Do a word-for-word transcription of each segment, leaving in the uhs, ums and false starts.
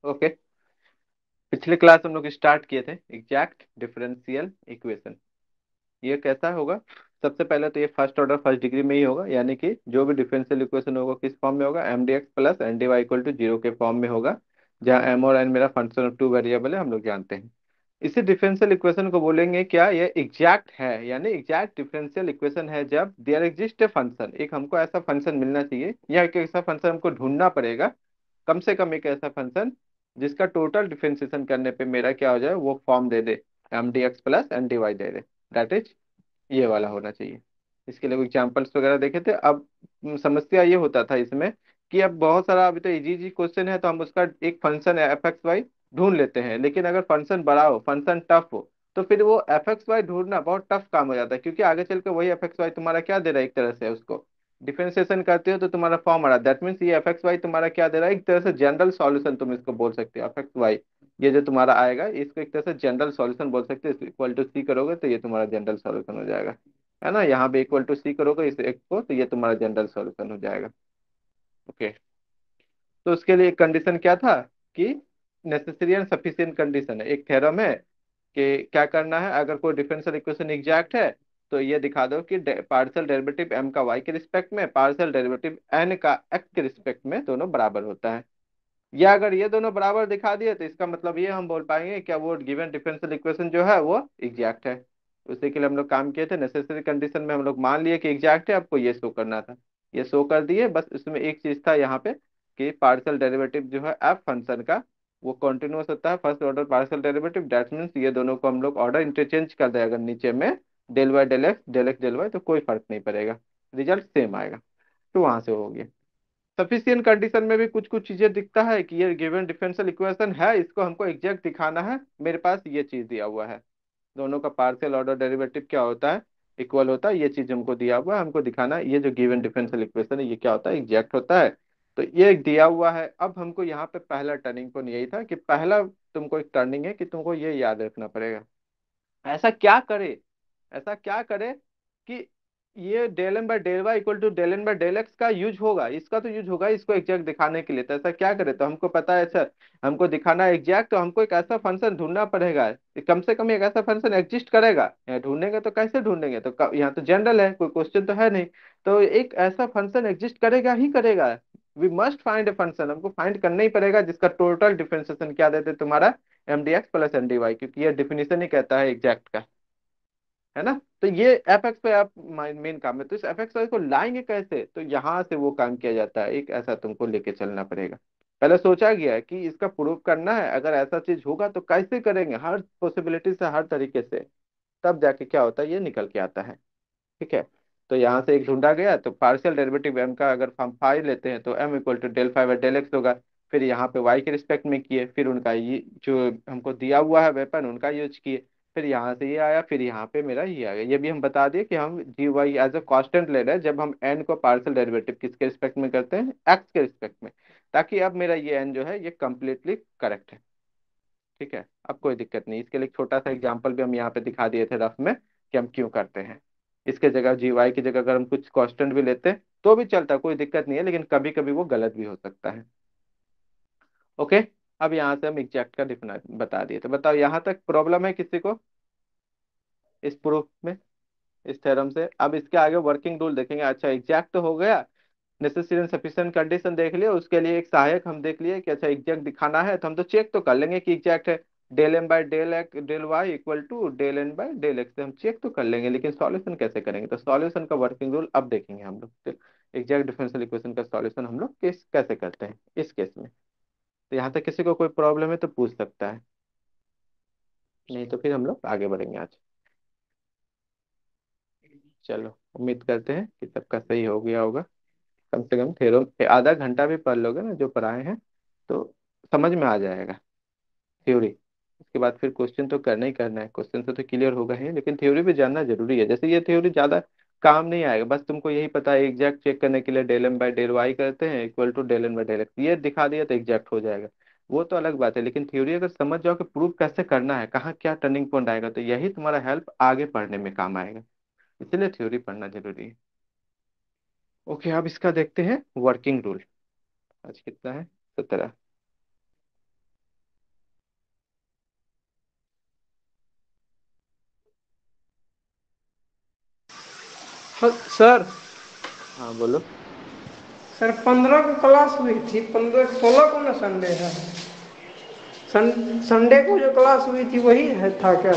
Okay. पिछले class हम लोग स्टार्ट किए थे एग्जैक्ट डिफरेंशियल इक्वेशन। ये कैसा होगा? सबसे पहले तो ये फर्स्ट ऑर्डर फर्स्ट डिग्री में ही होगा, यानी कि जो भी डिफरेंशियल इक्वेशन होगा किस फॉर्म में होगा, M D x plus N D y equal to zero के फॉर्म में होगा, जहाँ एम और एन मेरा फंक्शन ऑफ टू वेरिएबल है, हम लोग जानते हैं। इसी डिफरेंशियल इक्वेशन को बोलेंगे क्या, ये एग्जैक्ट है, यानी एग्जैक्ट डिफरेंशियल इक्वेशन है जब देयर एग्जिस्ट ए फंक्शन, एक हमको ऐसा फंक्शन मिलना चाहिए या एक ऐसा फंक्शन हमको ढूंढना पड़ेगा, कम से कम एक ऐसा फंक्शन जिसका टोटल डिफरेंशिएशन करने पे मेरा क्या हो जाए, वो फॉर्म दे दे, M D x plus N D y दे दे, दैट इज ये वाला होना चाहिए। इसके लिए एग्जांपल्स वगैरह देखे थे। अब हम्म, समस्या ये होता था इसमें कि अब बहुत सारा, अभी तो इजी इजी क्वेश्चन है तो हम उसका एक फंक्शन एफ एक्स वाई ढूंढ लेते हैं, लेकिन अगर फंक्शन बड़ा हो, फंक्शन टफ हो, तो फिर वो एफ एक्स वाई ढूंढना बहुत टफ काम हो जाता है, क्योंकि आगे चल के वही एफ एक्स वाई तुम्हारा क्या दे रहा है, एक तरह से उसको डिफरेंशिएशन करते हो तो तुम्हारा फॉर्म आ रहा है, दैट मीन्स ये एफ एक्स वाई तुम्हारा क्या दे रहा है, एक तरह से जनरल सॉल्यूशन तुम इसको बोल सकते हो, एफ एक्स वाई ये जो तुम्हारा आएगा इसको एक तरह से जनरल सॉल्यूशन बोल सकते हो, इक्वल टू सी करोगे तो ये तुम्हारा जनरल सॉल्यूशन हो जाएगा, है ना। यहाँ पे इक्वल टू सी करोगे इस एक को तो ये तुम्हारा जनरल सॉल्यूशन हो जाएगा। ओके। तो उसके लिए एक कंडीशन क्या था कि नेसेसरी एंड सफिशिएंट कंडीशन है, एक थ्योरम है कि क्या करना है, अगर कोई डिफरेंशियल इक्वेशन एग्जैक्ट है तो ये दिखा दो कि पार्शियल डेरिवेटिव एम का वाई के रिस्पेक्ट में, पार्शियल डेरिवेटिव एन का एक्स के रिस्पेक्ट में दोनों बराबर होता है। या अगर ये दोनों बराबर दिखा दिए तो इसका मतलब ये हम बोल पाएंगे क्या वो गिवन डिफरेंशियल इक्वेशन जो है वो एग्जैक्ट है। उसी के लिए हम लोग काम किए थे, नेसेसरी कंडीशन में हम लोग मान लिए कि एग्जैक्ट है, आपको ये शो करना था, ये शो कर दिए। बस इसमें एक चीज था यहाँ पे कि पार्शियल डेरिवेटिव जो है एफ फंक्शन का वो कॉन्टिन्यूअस होता है, first order partial derivative, that means ये दोनों को हम लोग ऑर्डर इंटरचेंज कर दें अगर नीचे में del y del x del x del y, तो कोई फर्क नहीं पड़ेगा, रिजल्ट सेम आएगा। तो वहां से हो गया। सफिशिएंट कंडीशन में भी कुछ कुछ चीजें दिखता है कि ये गिवन डिफरेंशियल इक्वेशन है, इसको हमको एग्जैक्ट दिखाना है, मेरे पास ये चीज दिया हुआ है, दोनों का पार्शियल ऑर्डर डेरिवेटिव क्या होता है, इक्वल होता है, ये चीज हमको दिया हुआ है, हमको दिखाना है ये जो गिवन डिफरेंशियल इक्वेशन है ये क्या होता है, एग्जैक्ट होता है। तो ये दिया हुआ है। अब हमको यहाँ पे पहला टर्निंग पॉइंट यही था कि पहला तुमको एक टर्निंग है कि तुमको ये याद रखना पड़ेगा, ऐसा क्या करे, ऐसा क्या करे कि ये del M by del y equal to del N by del x का यूज होगा, इसका तो यूज होगा इसको एग्जैक्ट दिखाने के लिए, तो ऐसा क्या करे, तो हमको पता है सर हमको दिखाना है एग्जैक्ट, तो हमको एक ऐसा फंक्शन ढूंढना पड़ेगा, कम से कम एक ऐसा फंक्शन एग्जिस्ट करेगा, यहाँ ढूंढेंगे तो कैसे ढूंढेंगे, तो क- यहाँ तो जनरल है, कोई क्वेश्चन तो है नहीं, तो एक ऐसा फंक्शन एग्जिस्ट करेगा ही करेगा। We must find a function, हमको फाइंड करना ही पड़ेगा जिसका टोटल डिफरेंशिएशन क्या देते तुम्हारा, M D x plus N D y, क्योंकि ये डिफिनेशन ही कहता है एग्जैक्ट का, है ना। तो ये एफ एक्स पे आप मेन काम है, तो इस एफ एक्स को लाएंगे कैसे, तो यहाँ से वो काम किया जाता है, एक ऐसा तुमको लेके चलना पड़ेगा। पहले सोचा गया है कि इसका प्रूव करना है, अगर ऐसा चीज होगा तो कैसे करेंगे, हर पॉसिबिलिटी से हर तरीके से, तब जाके क्या होता है ये निकल के आता है। ठीक है। तो यहाँ से एक ढूंढा गया, तो पार्शियल डेरिवेटिव एम का अगर हम फाइव लेते हैं तो M equal to del five del x होगा, फिर यहाँ पे वाई के रिस्पेक्ट में किए, फिर उनका ये जो हमको दिया हुआ है वेपन उनका यूज किए, फिर यहाँ से ये आया, फिर यहाँ पे मेरा ये आ गया। ये भी हम बता दिए कि हम g y as a constant ले रहे हैं जब हम एन को पार्शियल डेरिवेटिव किसके रिस्पेक्ट में करते हैं, एक्स के रिस्पेक्ट में, ताकि अब मेरा ये एन जो है ये कंप्लीटली करेक्ट है। ठीक है। अब कोई दिक्कत नहीं, इसके लिए एक छोटा सा एग्जांपल भी हम यहाँ पे दिखा दिए थे रफ में कि हम क्यों करते हैं। इसके जगह जी वाई की जगह अगर हम कुछ कांस्टेंट भी लेते हैं तो भी चलता, कोई दिक्कत नहीं है, लेकिन कभी कभी वो गलत भी हो सकता है। ओके। अब यहाँ से हम एग्जैक्ट का डिफिनेट बता दिए, तो बताओ यहाँ तक प्रॉब्लम है किसी को इस प्रूफ में, इस थ्योरम से। अब इसके आगे वर्किंग रूल देखेंगे। अच्छा एग्जैक्ट तो हो गया, नेसेसरी एंड सफिशिएंट कंडीशन देख लिया, उसके लिए एक सहायक हम देख लिए कि अच्छा एग्जैक्ट दिखाना है तो हम तो चेक तो कर लेंगे कि एग्जैक्ट है, del M by del x del y equal to del N by del x से हम चेक तो कर लेंगे, लेकिन सॉल्यूशन कैसे करेंगे, तो सॉल्यूशन का वर्किंग रूल अब देखेंगे हम लोग। एग्जैक्ट डिफरेंशियल इक्वेशन का सॉल्यूशन हम लोग किस कैसे करते हैं इस केस में। तो यहाँ तक किसी को कोई प्रॉब्लम है तो पूछ सकता है, नहीं तो फिर हम लोग आगे बढ़ेंगे आज। चलो उम्मीद करते हैं कि सबका सही हो गया होगा, कम से कम थेरो आधा घंटा भी पढ़ लोगे ना जो पढ़ाए हैं तो समझ में आ जाएगा थ्योरी। उसके बाद फिर क्वेश्चन तो करना ही करना है, क्वेश्चन से तो क्लियर होगा ही, लेकिन थ्योरी भी जानना जरूरी है। जैसे ये थ्योरी ज्यादा काम नहीं आएगा, बस तुमको यही पता है एग्जैक्ट चेक करने के लिए del M by del y करते हैं equal to del N by del x, ये दिखा दिया तो एग्जैक्ट हो जाएगा, वो तो अलग बात है। लेकिन थ्योरी अगर समझ जाओ कि प्रूफ कैसे करना है, कहाँ क्या टर्निंग पॉइंट आएगा, तो यही तुम्हारा हेल्प आगे पढ़ने में काम आएगा, इसलिए थ्योरी पढ़ना जरूरी है। ओके। अब इसका देखते हैं वर्किंग रूल। आज कितना है, सत्रह। ह- सर हाँ बोलो। सर पंद्रह को क्लास हुई थी, पंद्रह सोलह को ना संडे है। सन, संडे को जो क्लास हुई थी वही है था क्या?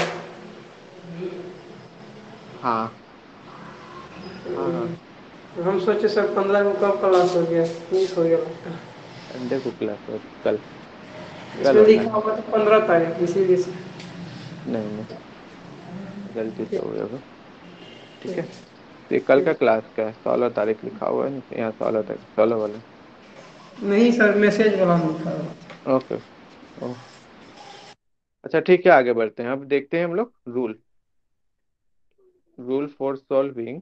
हाँ हाँ हाँ। हम सोचे सर पंद्रह को कब क्लास हो गया, मिस हो गया लगता है। संडे को क्लास हो, कल। कल इसमें होना लिखा है। हुआ था पंद्रह तारीख, इसीलिए से। नहीं नहीं, गलती से ठीक हो गया होगा। ठीक है। ठीक तो ये कल का ठीक। क्लास का है, सोलह तारीख लिखा हुआ है ना यहाँ, सोलह तारीख, सोलह वाला। नहीं सर, मैसेज वाला में लिखा हुआ था। ओके। ओ, अच्छा ठीक है, आगे बढ़ते हैं। अब देखते हैं हम लोग rule. Rule for solving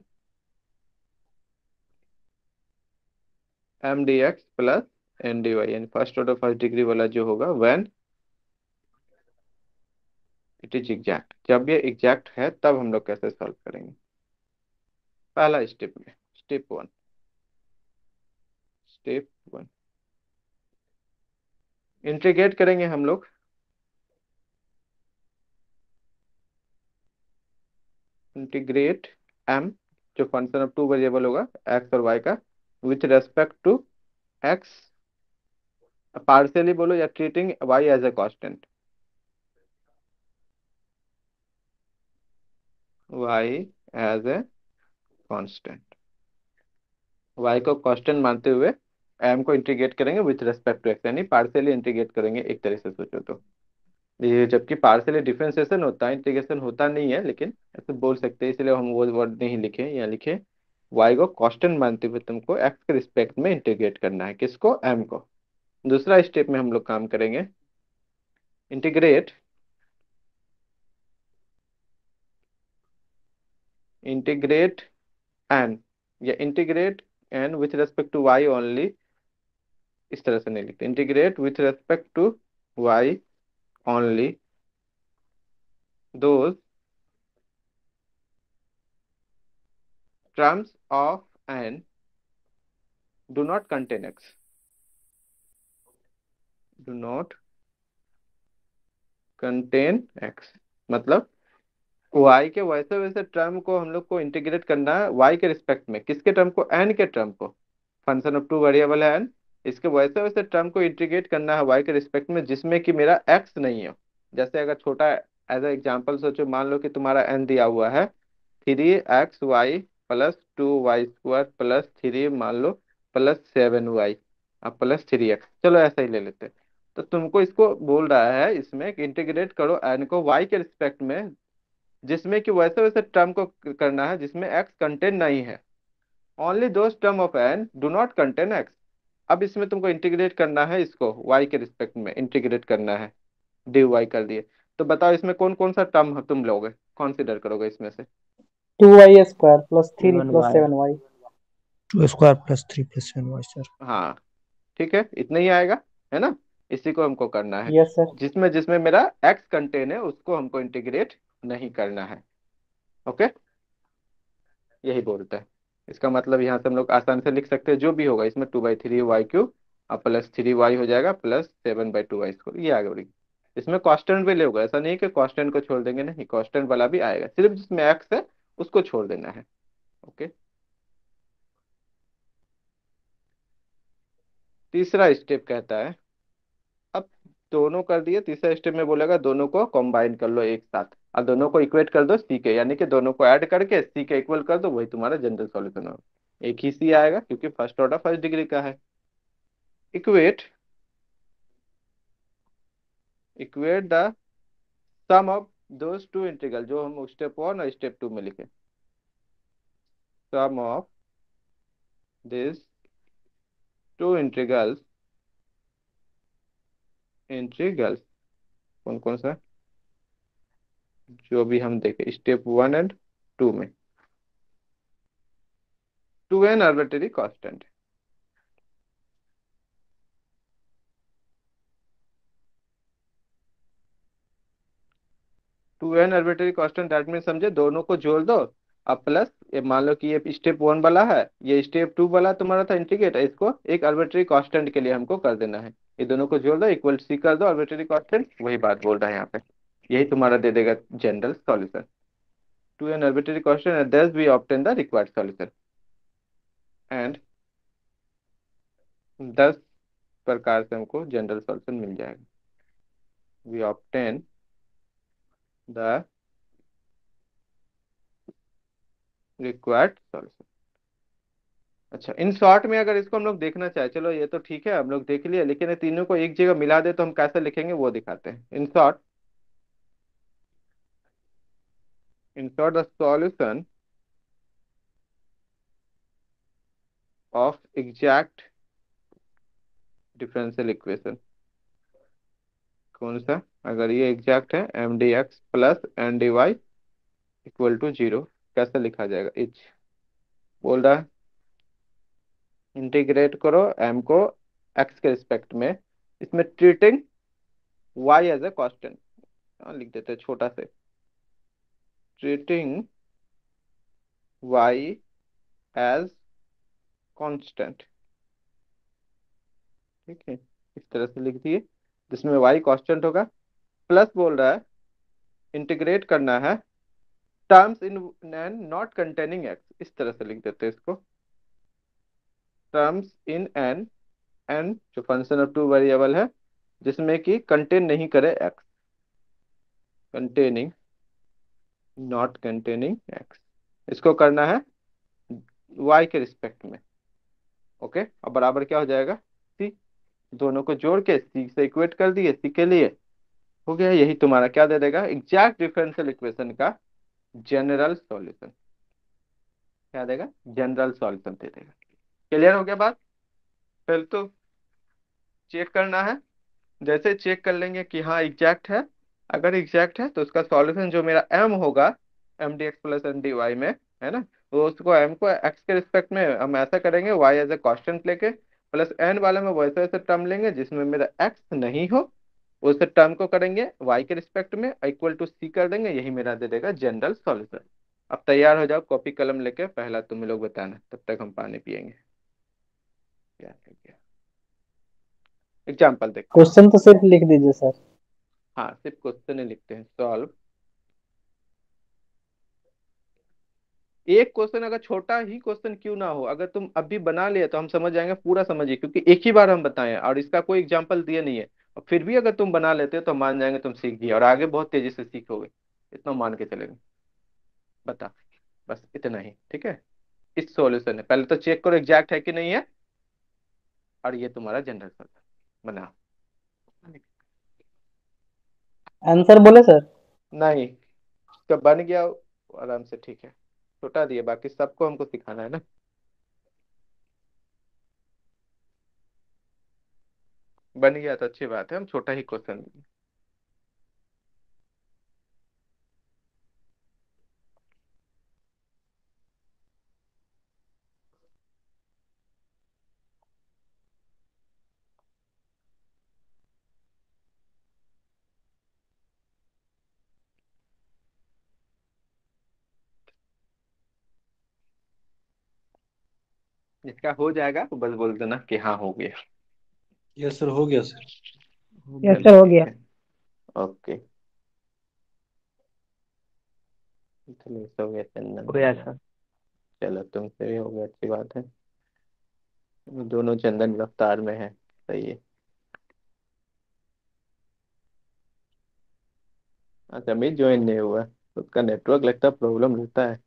M D x plus N D y, यानी फर्स्ट ऑर्डर फर्स्ट डिग्री वाला जो होगा, व्हेन इट इज एग्जैक्ट, जब ये एग्जैक्ट है तब हम लोग कैसे सॉल्व करेंगे। पहला स्टेप में, step one. Step one, integrate करेंगे हम लोग। इंटीग्रेट एम, जो फंक्शन ऑफ टू वेरिएबल होगा, एक्स और वाई का, with respect to x, partially बोलो, या treating y as a constant. Y as a constant, y को कांस्टेंट मानते हुए एम को इंटीग्रेट करेंगे विथ रेस्पेक्ट टू एक्स, यानी पार्शियली इंटीग्रेट करेंगे एक तरह से सोचो तो। ये जबकि पार्शियली डिफरेंशिएशन होता है, इंटीग्रेशन होता नहीं है, लेकिन ऐसे बोल सकते हैं, इसलिए हम वो वर्ड नहीं लिखे, या लिखे वाई को कांस्टेंट मानते हुए तुमको एक्स के रिस्पेक्ट में इंटीग्रेट करना है, किसको, एम को। दूसरा स्टेप में हम लोग काम करेंगे, इंटीग्रेट इंटीग्रेट एन, या integrate N with respect to y only. इस तरह से नहीं लिखते, integrate with respect to y only those terms of N do not contain x. Do not contain x, मतलब वाई के वैसे वैसे टर्म को हम लोग को इंटीग्रेट करना है वाई के रिस्पेक्ट में, किसके टर्म को, एन के टर्म को। फंक्शन ऑफ टू वेरिएबल है एन, इसके वैसे वैसे टर्म को इंटीग्रेट करना है वाई के रिस्पेक्ट में जिसमें कि मेरा एक्स नहीं हो। जैसे अगर छोटा एज ए एग्जांपल सोचो, मान लो कि तुम्हारा एन दिया हुआ है three x y plus two y square plus three, मान लो प्लस सेवन वाई अब प्लस थ्री एक्स, चलो ऐसा ही ले लेते हैं। तो तुमको इसको बोल रहा है इसमें कि इंटीग्रेट करो एन को वाई के रिस्पेक्ट में जिसमें कि वैसे वैसे टर्म को करना है जिसमें एक्स कंटेन नहीं है। Only those term of N do not contain x. अब इसमें तुमको इंटीग्रेट करना है, इसको वाई के रिस्पेक्ट में इंटीग्रेट करना है, डी वाई कर दिए। तो बताओ इसमें कौन कौन सा टर्म तुम लोगे, कंसिडर करोगे इसमें से। Two y square plus three seven plus y seven y two square plus three plus seven y sir. हाँ ठीक है, इतना ही आएगा, है ना। इसी को हमको करना है, यस सर। जिसमें जिसमें मेरा एक्स कंटेन है उसको हमको इंटीग्रेट नहीं करना है। ओके, यही बोलता है। इसका मतलब यहाँ से हम लोग आसान से लिख सकते हैं, जो भी होगा इसमें two by three y cube और प्लस थ्री वाई हो जाएगा plus seven by two y square, ये आगे बढ़ेगी। इसमें कांस्टेंट भी लेगा, ऐसा नहीं कि कांस्टेंट को छोड़ देंगे, नहीं, कांस्टेंट वाला भी आएगा, सिर्फ जिसमें एक्स है उसको छोड़ देना है। ओके, तीसरा स्टेप कहता है, अब दोनों कर दिए, तीसरा स्टेप में बोलेगा दोनों को कंबाइन कर लो एक साथ और दोनों को इक्वेट कर दो सी के, यानी कि दोनों को ऐड करके सी के इक्वल कर दो, वही तुम्हारा जनरल सॉल्यूशन होगा। एक ही सी आएगा क्योंकि फर्स्ट ऑर्डर फर्स्ट डिग्री का है। Equate equate the sum of those two integral, जो हम स्टेप वन और स्टेप टू में लिखे, sum of this two integrals. Integrals कौन कौन सा, जो भी हम देखे स्टेप वन एंड टू में, to an arbitrary constant. To an arbitrary constant, that mean समझे, दोनों को जोड़ दो। अब प्लस ये मान लो कि ये स्टेप वन वाला है, ये स्टेप टू वाला तुम्हारा था इंटीग्रेट, इसको एक आर्बिट्रेरी कांस्टेंट के लिए हमको कर देना है। ये दोनों को जोड़ दो, इक्वल सी कर दो, आर्बिट्रेरी कांस्टेंट, वही बात बोल रहा है यहाँ पे। यही तुम्हारा दे देगा general solution. to an arbitrary constant and thus we obtain the required solution. And दस प्रकार से हमको जनरल सॉल्यूशन मिल जाएगा. We obtain the required solution. अच्छा, इन शॉर्ट में अगर इसको हम लोग देखना चाहे, चलो ये तो ठीक है हम लोग देख लिए, लेकिन ये तीनों को एक जगह मिला दे तो हम कैसे लिखेंगे वो दिखाते हैं. In short, in short the solution of exact differential equation. कौन सा? अगर ये एग्जैक्ट है, M D x plus N D y equal to zero, कैसे लिखा जाएगा? इच बोल रहा है इंटीग्रेट करो एम को एक्स के रिस्पेक्ट में, इसमें treating y as a constant. लिख देते हैं छोटा से, ट्रीटिंग वाई एज कांस्टेंट. ठीक है, इस तरह से लिख दिए जिसमें वाई कांस्टेंट होगा. प्लस बोल रहा है इंटीग्रेट करना है terms in N not containing x. इस तरह से लिख देते हैं इसको, टर्म्स इन एन, एन जो फंक्शन ऑफ टू वेरिएबल है जिसमें कि कंटेन नहीं करे x, containing not containing x. इसको करना है वाई के रिस्पेक्ट में. ओके, अब बराबर क्या हो जाएगा? सी. दोनों को जोड़ के सी से इक्वेट कर दिए, सी के लिए हो गया. यही तुम्हारा क्या दे देगा? एग्जैक्ट डिफरेंशियल इक्वेशन का जनरल सॉल्यूशन. क्या देगा? जनरल सॉल्यूशन दे देगा. क्लियर हो गया बात? फिर तो चेक करना है. जैसे चेक कर लेंगे कि हाँ एग्जैक्ट है, अगर एग्जैक्ट है तो उसका सॉल्यूशन जो मेरा एम होगा, M D x plus N D y में, है ना, तो उसको एम को एक्स के रिस्पेक्ट में हम ऐसा करेंगे, वाई एज ए कांस्टेंट लेके, प्लस एन वाले में वैसे वैसे टर्म लेंगे जिसमें मेरा एक्स नहीं हो, उस टर्म को करेंगे वाई के रिस्पेक्ट में, इक्वल टू सी कर देंगे. यही मेरा दे देगा जनरल सॉल्यूशन. अब तैयार हो जाओ, कॉपी कलम लेके, पहला तुम लोग बताना, तब तक हम पानी पियेंगे. क्या है क्या? एग्जाम्पल देखते हैं. क्वेश्चन तो सिर्फ लिख दीजिए सर. हाँ, सिर्फ क्वेश्चन ही लिखते हैं. सॉल्व एक क्वेश्चन, अगर छोटा ही क्वेश्चन क्यों ना हो, अगर तुम अभी बना लिए तो हम समझ जाएंगे, पूरा समझिए, क्योंकि एक ही बार हम बताएं और इसका कोई एग्जाम्पल दिए नहीं है. और फिर भी अगर तुम बना लेते हो तो मान जाएंगे तुम सीख गए और आगे बहुत तेजी से सीखोगे. इतना मान के चलेंगे. बता, बस इतना ही. ठीक है, इस सॉल्यूशन है, पहले तो चेक करो एग्जैक्ट है कि नहीं है, और ये तुम्हारा जनरल सॉल्यूशन बना. आंसर बोले सर. नहीं, तो बन गया आराम से. ठीक है, छोटा दिए, बाकी सबको हमको सिखाना है ना. बन गया तो अच्छी बात है, हम छोटा ही क्वेश्चन. जिसका हो जाएगा तो बस बोल देना कि हाँ हो गया. यस सर, हो गया सर. हो गया, यस चलो सर हो ठीक गया. है. ओके, चलो सो गया, चंदन हो हो गया गया. सर. चलो तुमसे भी हो गया, अच्छी बात है. दोनों चंदन रफ्तार में है, सही है. अच्छा, अमित ज्वाइन नहीं हुआ, उसका नेटवर्क लगता है प्रॉब्लम रहता है.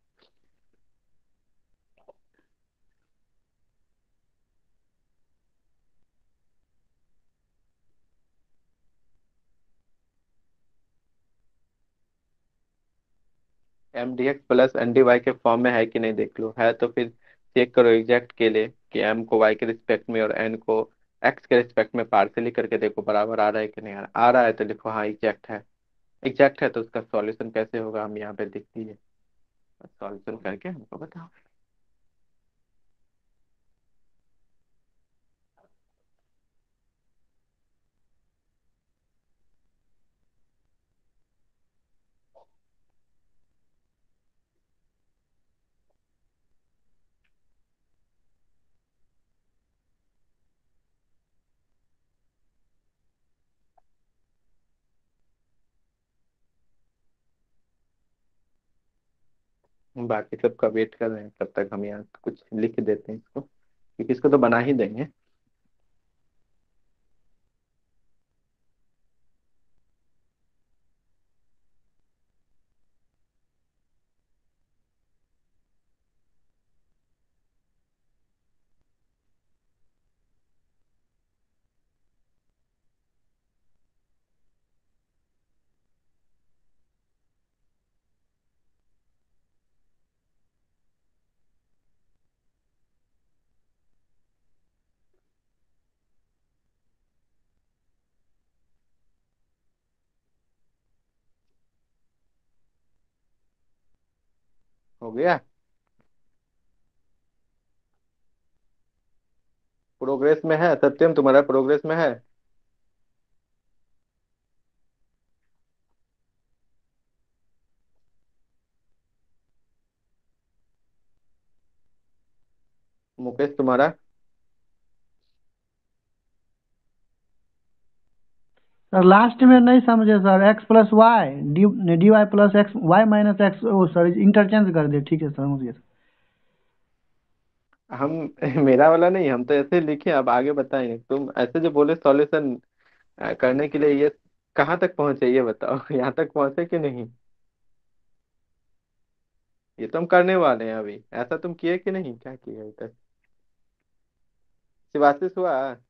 M D x plus N D y के फॉर्म में है कि नहीं देख लो, है तो फिर चेक करो एग्जैक्ट के लिए कि एम को वाई के रिस्पेक्ट में और एन को एक्स के रिस्पेक्ट में पार्सली करके देखो बराबर आ रहा है कि नहीं आ रहा. आ रहा है तो लिखो हाँ एग्जैक्ट है. एग्जैक्ट है तो उसका सॉल्यूशन कैसे होगा हम यहाँ पे दिखती है, सॉल्यूशन करके हमको बताओ. बाकी सबका वेट कर रहे हैं, तब तक हम यहाँ कुछ लिख देते हैं इसको, क्योंकि इसको तो बना ही देंगे। हो गया। प्रोग्रेस में है सत्यम, तुम्हारा प्रोग्रेस में है। मुकेश तुम्हारा। सर लास्ट में नहीं समझे sir, x plus Y d d Y plus x y minus x, ओ सर इंटरचेंज कर दे, ठीक है सर समझ गया सर। हम मेरा वाला नहीं, हम तो ऐसे लिखे, अब आगे बताएंगे। तुम ऐसे जो बोले सॉल्यूशन करने के लिए, ये कहाँ तक पहुंचे ये बताओ। यहाँ तक पहुंचे कि नहीं? ये तो हम करने वाले हैं अभी। ऐसा तुम किए कि नहीं, क्या किए अभी तक? शिवाशिष हुआ?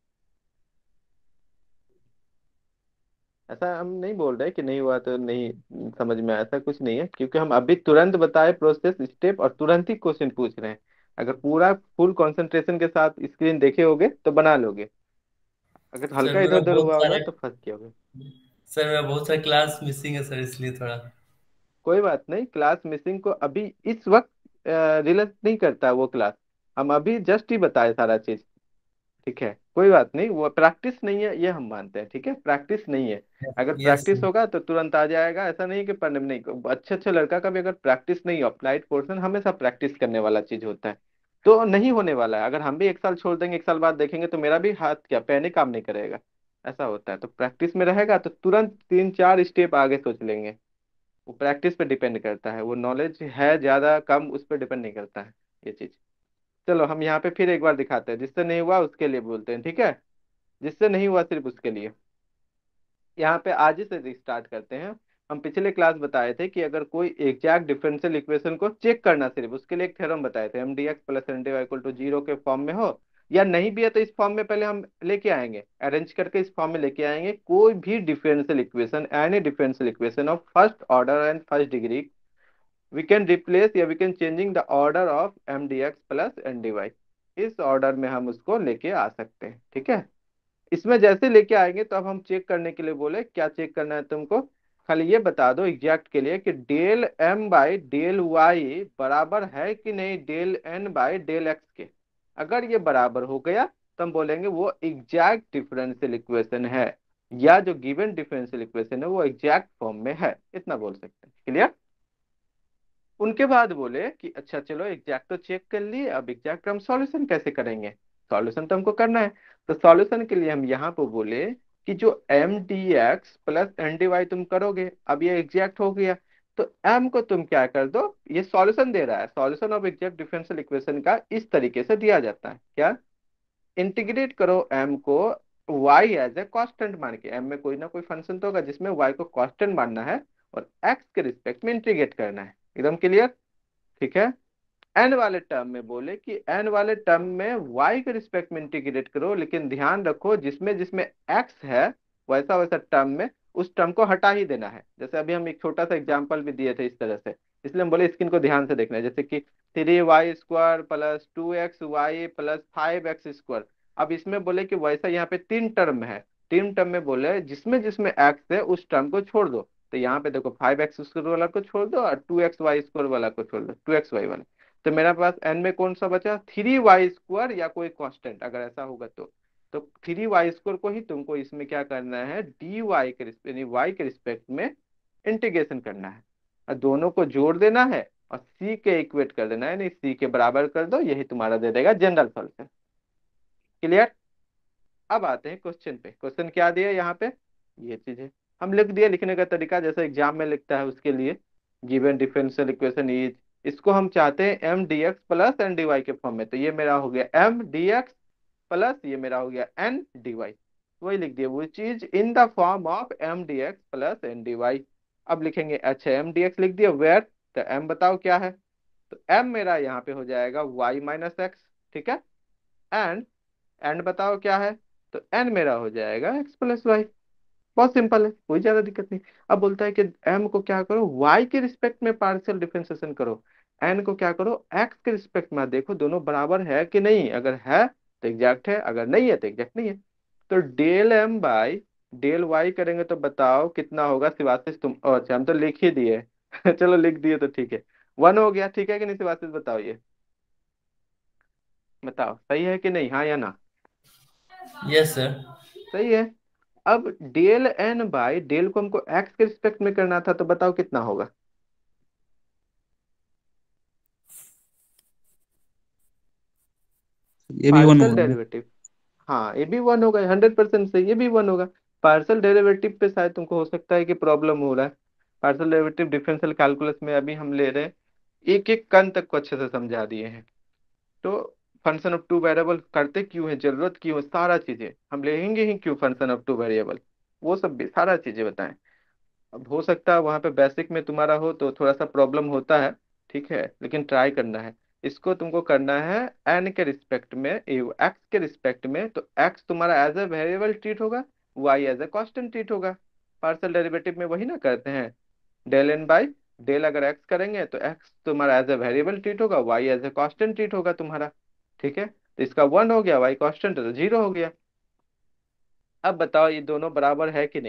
ऐसा हम नहीं बोल रहे कि नहीं हुआ तो नहीं समझ में आया, ऐसा कुछ नहीं है, क्योंकि हम अभी तुरंत बताए प्रोसेस स्टेप और तुरंत ही क्वेश्चन पूछ रहे हैं। अगर पूरा फुल कंसंट्रेशन के साथ स्क्रीन देखे होगे तो बना लोगे। अगर सर हल्का इधर मेरा उधर बहुत हुआ होगा सारा तो फंस गए। सर मेरा बहुत सारा क्लास मिसिंग है सर, इसलिए थोड़ा। कोई बात नहीं, क्लास मिसिंग को अभी इस वक्त रिलैक्स नहीं करता वो क्लास। हम अभी जस्ट ही बताए सारा चीज। ठीक है, कोई बात नहीं, वो प्रैक्टिस नहीं है ये हम मानते हैं। ठीक है, प्रैक्टिस नहीं है। अगर यस प्रैक्टिस सर। होगा तो तुरंत आ जाएगा, ऐसा नहीं कि पढ़ने में नहीं। अच्छे अच्छे लड़का का भी अगर प्रैक्टिस नहीं हो, अप्लाइड पोर्शन हमेशा प्रैक्टिस करने वाला चीज होता है। तो नहीं होने वाला है। अगर हम भी एक साल छोड़ देंगे, एक साल बाद देखेंगे तो मेरा भी हाथ क्या पैर नहीं काम नहीं करेगा। ऐसा होता है। तो प्रैक्टिस में रहेगा तो तुरंत तीन चार स्टेप आगे सोच लेंगे। वो प्रैक्टिस पे डिपेंड करता है, वो नॉलेज है ज्यादा कम उस पर डिपेंड नहीं करता है ये चीज। चलो हम यहाँ पे फिर एक बार दिखाते हैं, जिससे नहीं हुआ उसके लिए बोलते हैं, ठीक है? जिससे नहीं हुआ सिर्फ उसके लिए। यहाँ पे आज ही से स्टार्ट करते हैं। हम पिछले क्लास बताए थे कि अगर कोई एग्जैक्ट डिफरेंशियल इक्वेशन को चेक करना, सिर्फ उसके लिए एक थ्योरम बताए थे, M D x plus N D y equal to zero के फॉर्म में हो या नहीं भी है तो इस फॉर्म में पहले हम लेके आएंगे, अरेंज करके इस फॉर्म में लेके आएंगे। कोई भी differential equation, any differential equation of first order and first degree, we can replace या we can changing the order of M D x plus N D y. इस ऑर्डर में हम उसको लेके आ सकते हैं, ठीक है? इसमें जैसे लेके आएंगे तो अब हम चेक करने के लिए बोले, क्या चेक करना है तुमको? खाली ये बता दो एग्जैक्ट के लिए कि del M by del y बराबर है कि नहीं del N by del x के। अगर ये बराबर हो गया तो हम बोलेंगे वो एग्जैक्ट डिफरेंशियल इक्वेशन है, या जो गिवन डिफरेंशियल इक्वेशन है वो एग्जैक्ट फॉर्म में है। इतना बोल सकते हैं। क्लियर? उनके बाद बोले कि अच्छा चलो एग्जैक्ट तो चेक कर लिए, अब एग्जैक्ट हम सॉल्यूशन कैसे करेंगे? सॉल्यूशन तो हमको करना है। तो सॉल्यूशन के लिए हम यहाँ पे बोले कि जो M D x plus N D y तुम करोगे, अब ये एग्जैक्ट हो गया, तो एम को तुम क्या कर दो, ये सॉल्यूशन दे रहा है, solution of exact differential equation का इस तरीके से दिया जाता है क्या? इंटीग्रेट करो एम को y एज ए कांस्टेंट मान के। एम में कोई ना कोई फंक्शन तो होगा जिसमें y को कांस्टेंट मानना है और x के रिस्पेक्ट में इंटीग्रेट करना है। एकदम क्लियर? ठीक है। एन वाले टर्म में बोले कि एन वाले टर्म में y के रिस्पेक्ट में इंटीग्रेट करो, लेकिन ध्यान रखो जिसमें जिसमें x है वैसा वैसा टर्म में उस टर्म को हटा ही देना है। जैसे अभी हम एक छोटा सा एग्जांपल भी दिए थे इस तरह से, इसलिए हम बोले इसकिन को ध्यान से देखना है। जैसे कि three y square plus two x y plus five x square. अब इसमें बोले कि वैसा यहाँ पे तीन टर्म है, तीन टर्म में बोले जिसमें जिसमें एक्स है उस टर्म को छोड़ दो। तो यहाँ पे देखो फाइव एक्स स्क्वायर वाला को छोड़ दो और टू एक्स वाई स्क्वायर वाला को छोड़ दो, टू एक्स वाई वाला। तो मेरे पास एन में कौन सा बचा, थ्री वाई स्क्वायर या कोई कांस्टेंट, अगर ऐसा होगा तो तो थ्री वाई स्क्वायर को ही तुमको इसमें क्या करना है, डी वाई के रिस्पेक्ट यानी वाई के रिस्पेक्ट में इंटीग्रेशन करना है और दोनों को जोड़ देना है और सी के इक्वेट कर देना है, नहीं सी के बराबर कर दो, यही तुम्हारा दे देगा जनरल सॉल्यूशन। क्लियर? अब आते हैं क्वेश्चन पे। क्वेश्चन क्या दिया यहाँ पे, ये चीज है। हम लिख दिए, लिखने का तरीका जैसे एग्जाम में लिखता है उसके लिए, गिवन डिफरेंशियल इक्वेशन इज इसको हम चाहते हैं M D x plus N D y के फॉर्म में, तो ये मेरा हो गया एम डी एक्स प्लस ये मेरा हो गया एन डी वाई। वही लिख दिया, वो चीज in the form of M D x plus N D Y. अब लिखेंगे, अच्छा एम डी एक्स लिख दिया, वेयर, तो एम बताओ क्या है, तो एम मेरा यहाँ पे हो जाएगा वाई माइनस एक्स, ठीक है। एंड एंड बताओ क्या है, तो एन मेरा हो जाएगा एक्स प्लस वाई। बहुत सिंपल है, कोई ज्यादा दिक्कत नहीं। अब बोलता है कि एम को क्या करो, वाई के रिस्पेक्ट में पार्शियल डिफरेंशिएशन करो, एन को क्या करो, एक्स के रिस्पेक्ट में। देखो दोनों बराबर है कि नहीं, अगर है तो एग्जैक्ट है, अगर नहीं है तो एग्जैक्ट नहीं है। तो del M by del y करेंगे तो बताओ कितना होगा शिवाशिष तुम, ओ, अच्छा हम तो लिख ही दिए चलो लिख दिए तो ठीक है, वन हो गया, ठीक है कि नहीं शिवाशिष, बताओ ये, बताओ सही है कि नहीं, हाँ या ना। Yes sir. सही है। अब डेल एन बाई डेल को हमको एक्स के रिस्पेक्ट में करना था, तो बताओ कितना होगा। ये भी वन पार्शियल होगा ना? डेरिवेटिव, हाँ ये भी वन होगा, हंड्रेड परसेंट सही, ये भी वन होगा। पार्शियल डेरिवेटिव पे शायद तुमको हो सकता है कि प्रॉब्लम हो रहा है। पार्शियल डेरिवेटिव डिफरेंशियल कैलकुलस में अभी हम ले रहे हैं, एक एक कण तक को अच्छे से समझा दिए हैं। तो फंक्शन ऑफ टू वेरिएबल करते क्यों है, जरूरत क्यों है, सारा चीजें हम लेंगे ही क्यों, फंक्शन ऑफ टू वेरिएबल, वो सब भी सारा चीजें बताएं। अब हो सकता है वहां पे बेसिक में तुम्हारा हो तो थोड़ा सा प्रॉब्लम होता है, ठीक है, लेकिन ट्राई करना है। इसको तुमको करना है एन के रिस्पेक्ट में, एक्स के रिस्पेक्ट में, तो एक्स तुम्हारा एज ए वेरिएबल ट्रीट होगा, y as a constant treat होगा। पार्शियल डेरिवेटिव में वही ना करते हैं, डेल एन बाई डेल अगर एक्स करेंगे तो एक्स तुम्हारा एज ए वेरिएबल ट्रीट होगा, y as a constant treat होगा तुम्हारा, ठीक है। तो इसका वन हो गया, वाई कांस्टेंट है तो जीरो हो गया। अब बताओ ये दोनों बराबर है कि नहीं,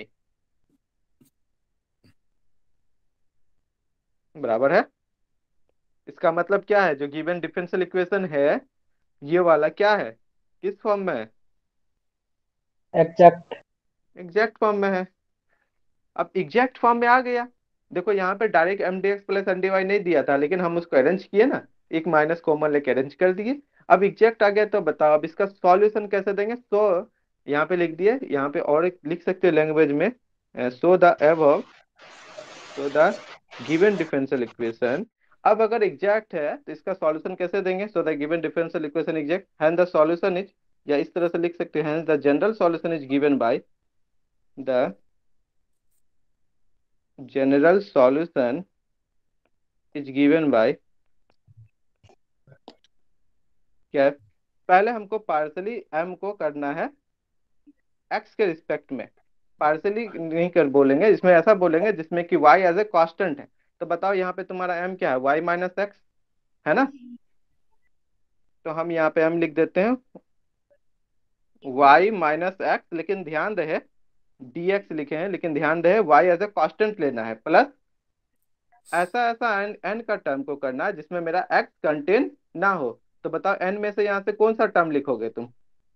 बराबर है। इसका मतलब क्या है, जो गिवन डिफरेंशियल इक्वेशन है ये वाला क्या है, किस फॉर्म में है, एग्जैक्ट। एग्जैक्ट फॉर्म में है। अब एग्जैक्ट फॉर्म में आ गया। देखो यहाँ पे direct M D x plus N D y नहीं दिया था, लेकिन हम उसको अरेंज किए ना, एक माइनस कॉमन लेके अरेंज कर दिए। अब एग्जैक्ट आ गया, तो बताओ अब इसका सॉल्यूशन कैसे देंगे। सो यहाँ पे लिख दिए, यहाँ पे और एक लिख सकते हो लैंग्वेज में, so the above so the given differential equation. अब अगर एग्जैक्ट है तो इसका सॉल्यूशन कैसे देंगे, so the given differential equation exact and the solution is, या इस तरह से लिख सकते हैं, the general solution is given by the general solution is given by, क्या है, पहले हमको पार्सली एम को करना है एक्स के रिस्पेक्ट में, पार्सली नहीं कर बोलेंगे, इसमें ऐसा बोलेंगे जिसमें कि वाई एज ए कांस्टेंट है। तो बताओ यहाँ पे तुम्हारा एम क्या है, वाई माइनस एक्स है ना, तो हम यहाँ पे एम लिख देते हैं वाई माइनस एक्स, लेकिन ध्यान रहे डी एक्स लिखे हैं, लेकिन ध्यान रहे वाई एज ए कांस्टेंट लेना है, प्लस ऐसा ऐसा एन एन का टर्म को करना है जिसमें मेरा एक्स कंटेन ना हो। तो बताओ एन में से यहाँ से कौन सा टर्म लिखोगे तुम,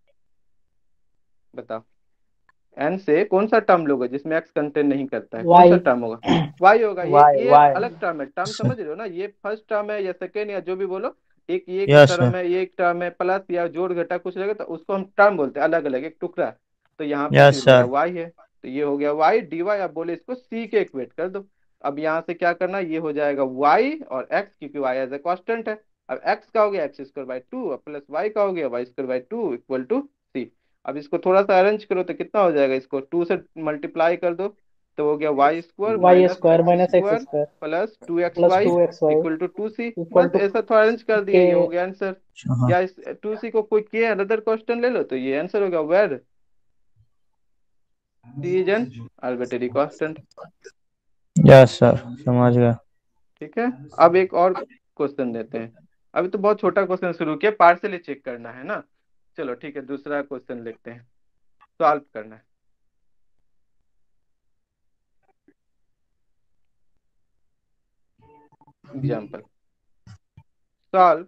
बताओ एन से कौन सा टर्म लोगे जिसमें एक्स कंटेन नहीं करता है, कौन सा वाई। टर्म होगा, वाई होगा। ये वाई ये एक वाई। अलग टर्म है, टर्म समझ रहे हो ना, ये फर्स्ट टर्म है या सेकेंड या जो भी बोलो, एक ये एक यस सर। टर्म है, ये एक टर्म है, प्लस या जोड़ घटा कुछ रहेगा तो उसको हम टर्म बोलते हैं, अलग अलग एक टुकड़ा। तो यहाँ पे यस सिर्फ मेरा सर। वाई है, तो ये हो गया वाई डी वाई। अब बोले इसको सी के इक्वेट कर दो। अब यहाँ से क्या करना, ये हो जाएगा वाई और एक्स, क्योंकि वाई एज ए कांस्टेंट है। अब एक्स का हो गया x square by two, plus y का हो गया y square by two equal to c. अब इसको थोड़ा सा अरेंज करो तो कितना हो जाएगा, इसको टू से मल्टीप्लाई कर दो तो हो गया y square y minus square x minus x square square plus two x plus y two x Y equal to two c. Equal बस टू ऐसा थोड़ा अरेंज कर दिए, के। ये हो गया आंसर। हाँ। या इस टू सी को कोई के अनदर क्वेश्चन ले लो तो ये आंसर होगा, where c is an arbitrary constant. Yes sir, समझ गया। ठीक है। अब एक और क्वेश्चन देते हैं, अभी तो बहुत छोटा क्वेश्चन शुरू किया, पार्सली चेक करना है ना। चलो ठीक है, दूसरा क्वेश्चन लिखते हैं, सॉल्व करना है। Example, solve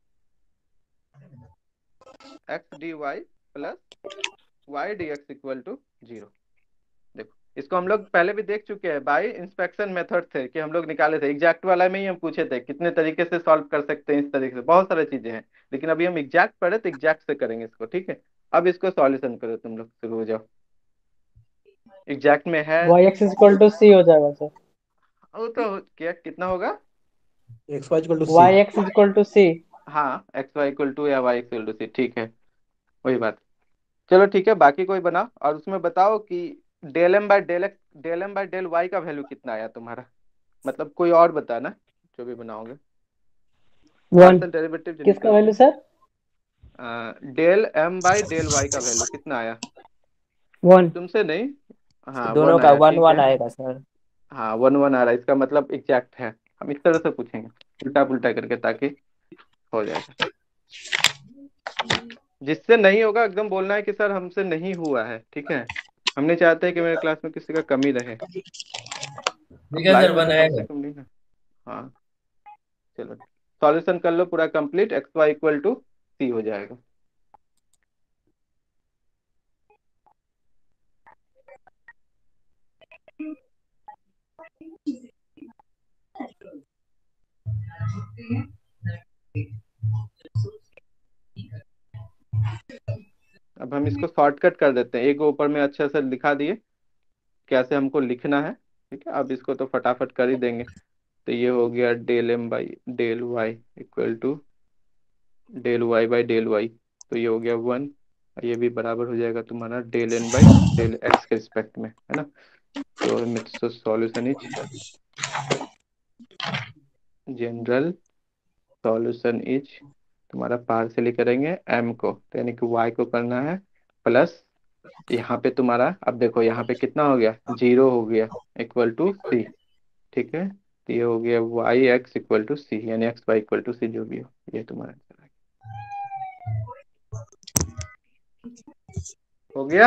x D Y plus Y D x equal to zero. देखो इसको हम लोग पहले भी देख चुके हैं, बाई इंस्पेक्शन मेथड थे कि हम लोग निकाले थे, एग्जैक्ट वाला में ही हम पूछे थे कितने तरीके से सॉल्व कर सकते हैं, इस तरीके से बहुत सारी चीजें हैं, लेकिन अभी हम एग्जैक्ट पढ़े तो एग्जैक्ट से करेंगे इसको, ठीक है। अब इसको सॉल्यूशन करो तुम लोग, शुरू हो जाओ। एग्जैक्ट में है y x equal to c हो जाएगा सर। वो तो क्या कितना होगा, x Y equal to Y c. X equal to c. हाँ, एक्स वाई इक्वल टू या वाई इक्वल टू सी, ठीक है, वही बात। चलो ठीक है, बाकी कोई बनाओ और उसमें बताओ कि del M by del x del M by del y का वैल्यू कितना आया तुम्हारा, मतलब कोई और बताना जो भी बनाओगे। वन। पार्शियल डेरिवेटिव जो किसका निकल value sir? Del M by del y का वैल्यू कितना आया, वन। तुमसे नहीं। हाँ, दोनों वन का आया, वन ठीक वन है। आएगा सर। हाँ, वन वन आ रहा है, इसका मतलब एग्जैक्ट है। हम इस तरह से पूछेंगे, उल्टा पुल्टा करके, ताकि हो जाएगा। जिससे नहीं होगा एकदम बोलना है कि सर हमसे नहीं हुआ है, ठीक है। हम नहीं चाहते कि मेरे क्लास में किसी का कमी रहे। ठीक है अप्लाई सर, में तो कम से बनाएगा। कम नहीं ना। हाँ, चलो सॉल्यूशन कर लो पूरा complete, x Y equal to c हो जाएगा। अब हम इसको शॉर्टकट कर देते हैं, एक ऊपर में अच्छे से लिखा दिए कैसे हमको लिखना है, ठीक है। अब इसको तो फटाफट कर ही देंगे। तो ये हो गया del M by del y equal to del y by del y, तो ये हो गया वन। ये भी बराबर हो जाएगा तुम्हारा del N by del x के रिस्पेक्ट में, है ना। तो solution is general solution is तुम्हारा पार्शियली करेंगे एम को, तो यानी कि वाई को करना है प्लस, यहाँ पे तुम्हारा अब देखो यहाँ पे कितना हो गया, जीरो हो गया, इक्वल टू सी, ठीक है। तो ये हो गया y x equal to c, यानी एक्स वाई इक्वल टू सी जो भी हो, ये तुम्हारा आंसर है। हो गया।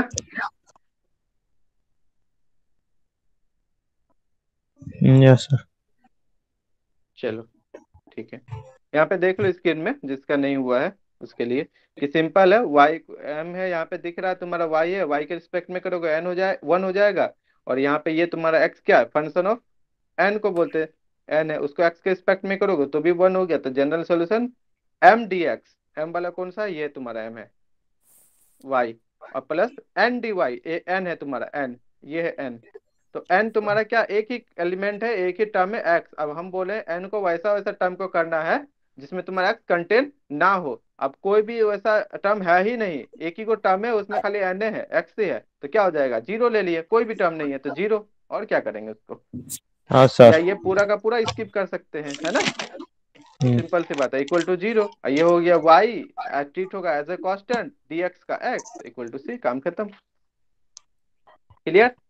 Yes sir. चलो ठीक है, यहाँ पे देख लो स्क्रीन में जिसका नहीं हुआ है उसके लिए कि सिंपल है, वाई एम है, यहाँ पे दिख रहा है तुम्हारा वाई है, वाई के रिस्पेक्ट में करोगे एन हो जाए वन हो जाएगा। और यहाँ पे ये तुम्हारा एक्स क्या है, फंक्शन ऑफ एन को बोलते हैं, एन है, उसको एक्स के रिस्पेक्ट में करोगे तो भी वन हो गया। तो general solution M D x, M वाला कौन सा है, ये तुम्हारा एम है वाई, और plus N D y, a N है तुम्हारा एन, ये है एन। तो एन तुम्हारा क्या, एक ही एलिमेंट है, एक ही टर्म है एक्स। अब हम बोले एन को वैसा वैसा टर्म को करना है जिसमें तुम्हारा एक्स कंटेन ना हो। अब कोई भी वैसा टर्म है ही नहीं, एक ही को टर्म है उसमें, खाली एन है, एक्स ही है, तो क्या हो जाएगा, जीरो ले लिए, कोई भी टर्म नहीं है तो जीरो। और क्या करेंगे उसको, हाँ या सर। ये पूरा का पूरा स्किप कर सकते हैं, है ना। हम्म, सिंपल सी बात है, इक्वल टू जीरो। ये हो गया वाई ट्रीट होगा as a constant, d x का एक्स इक्वल टू सी, काम खत्म। क्लियर।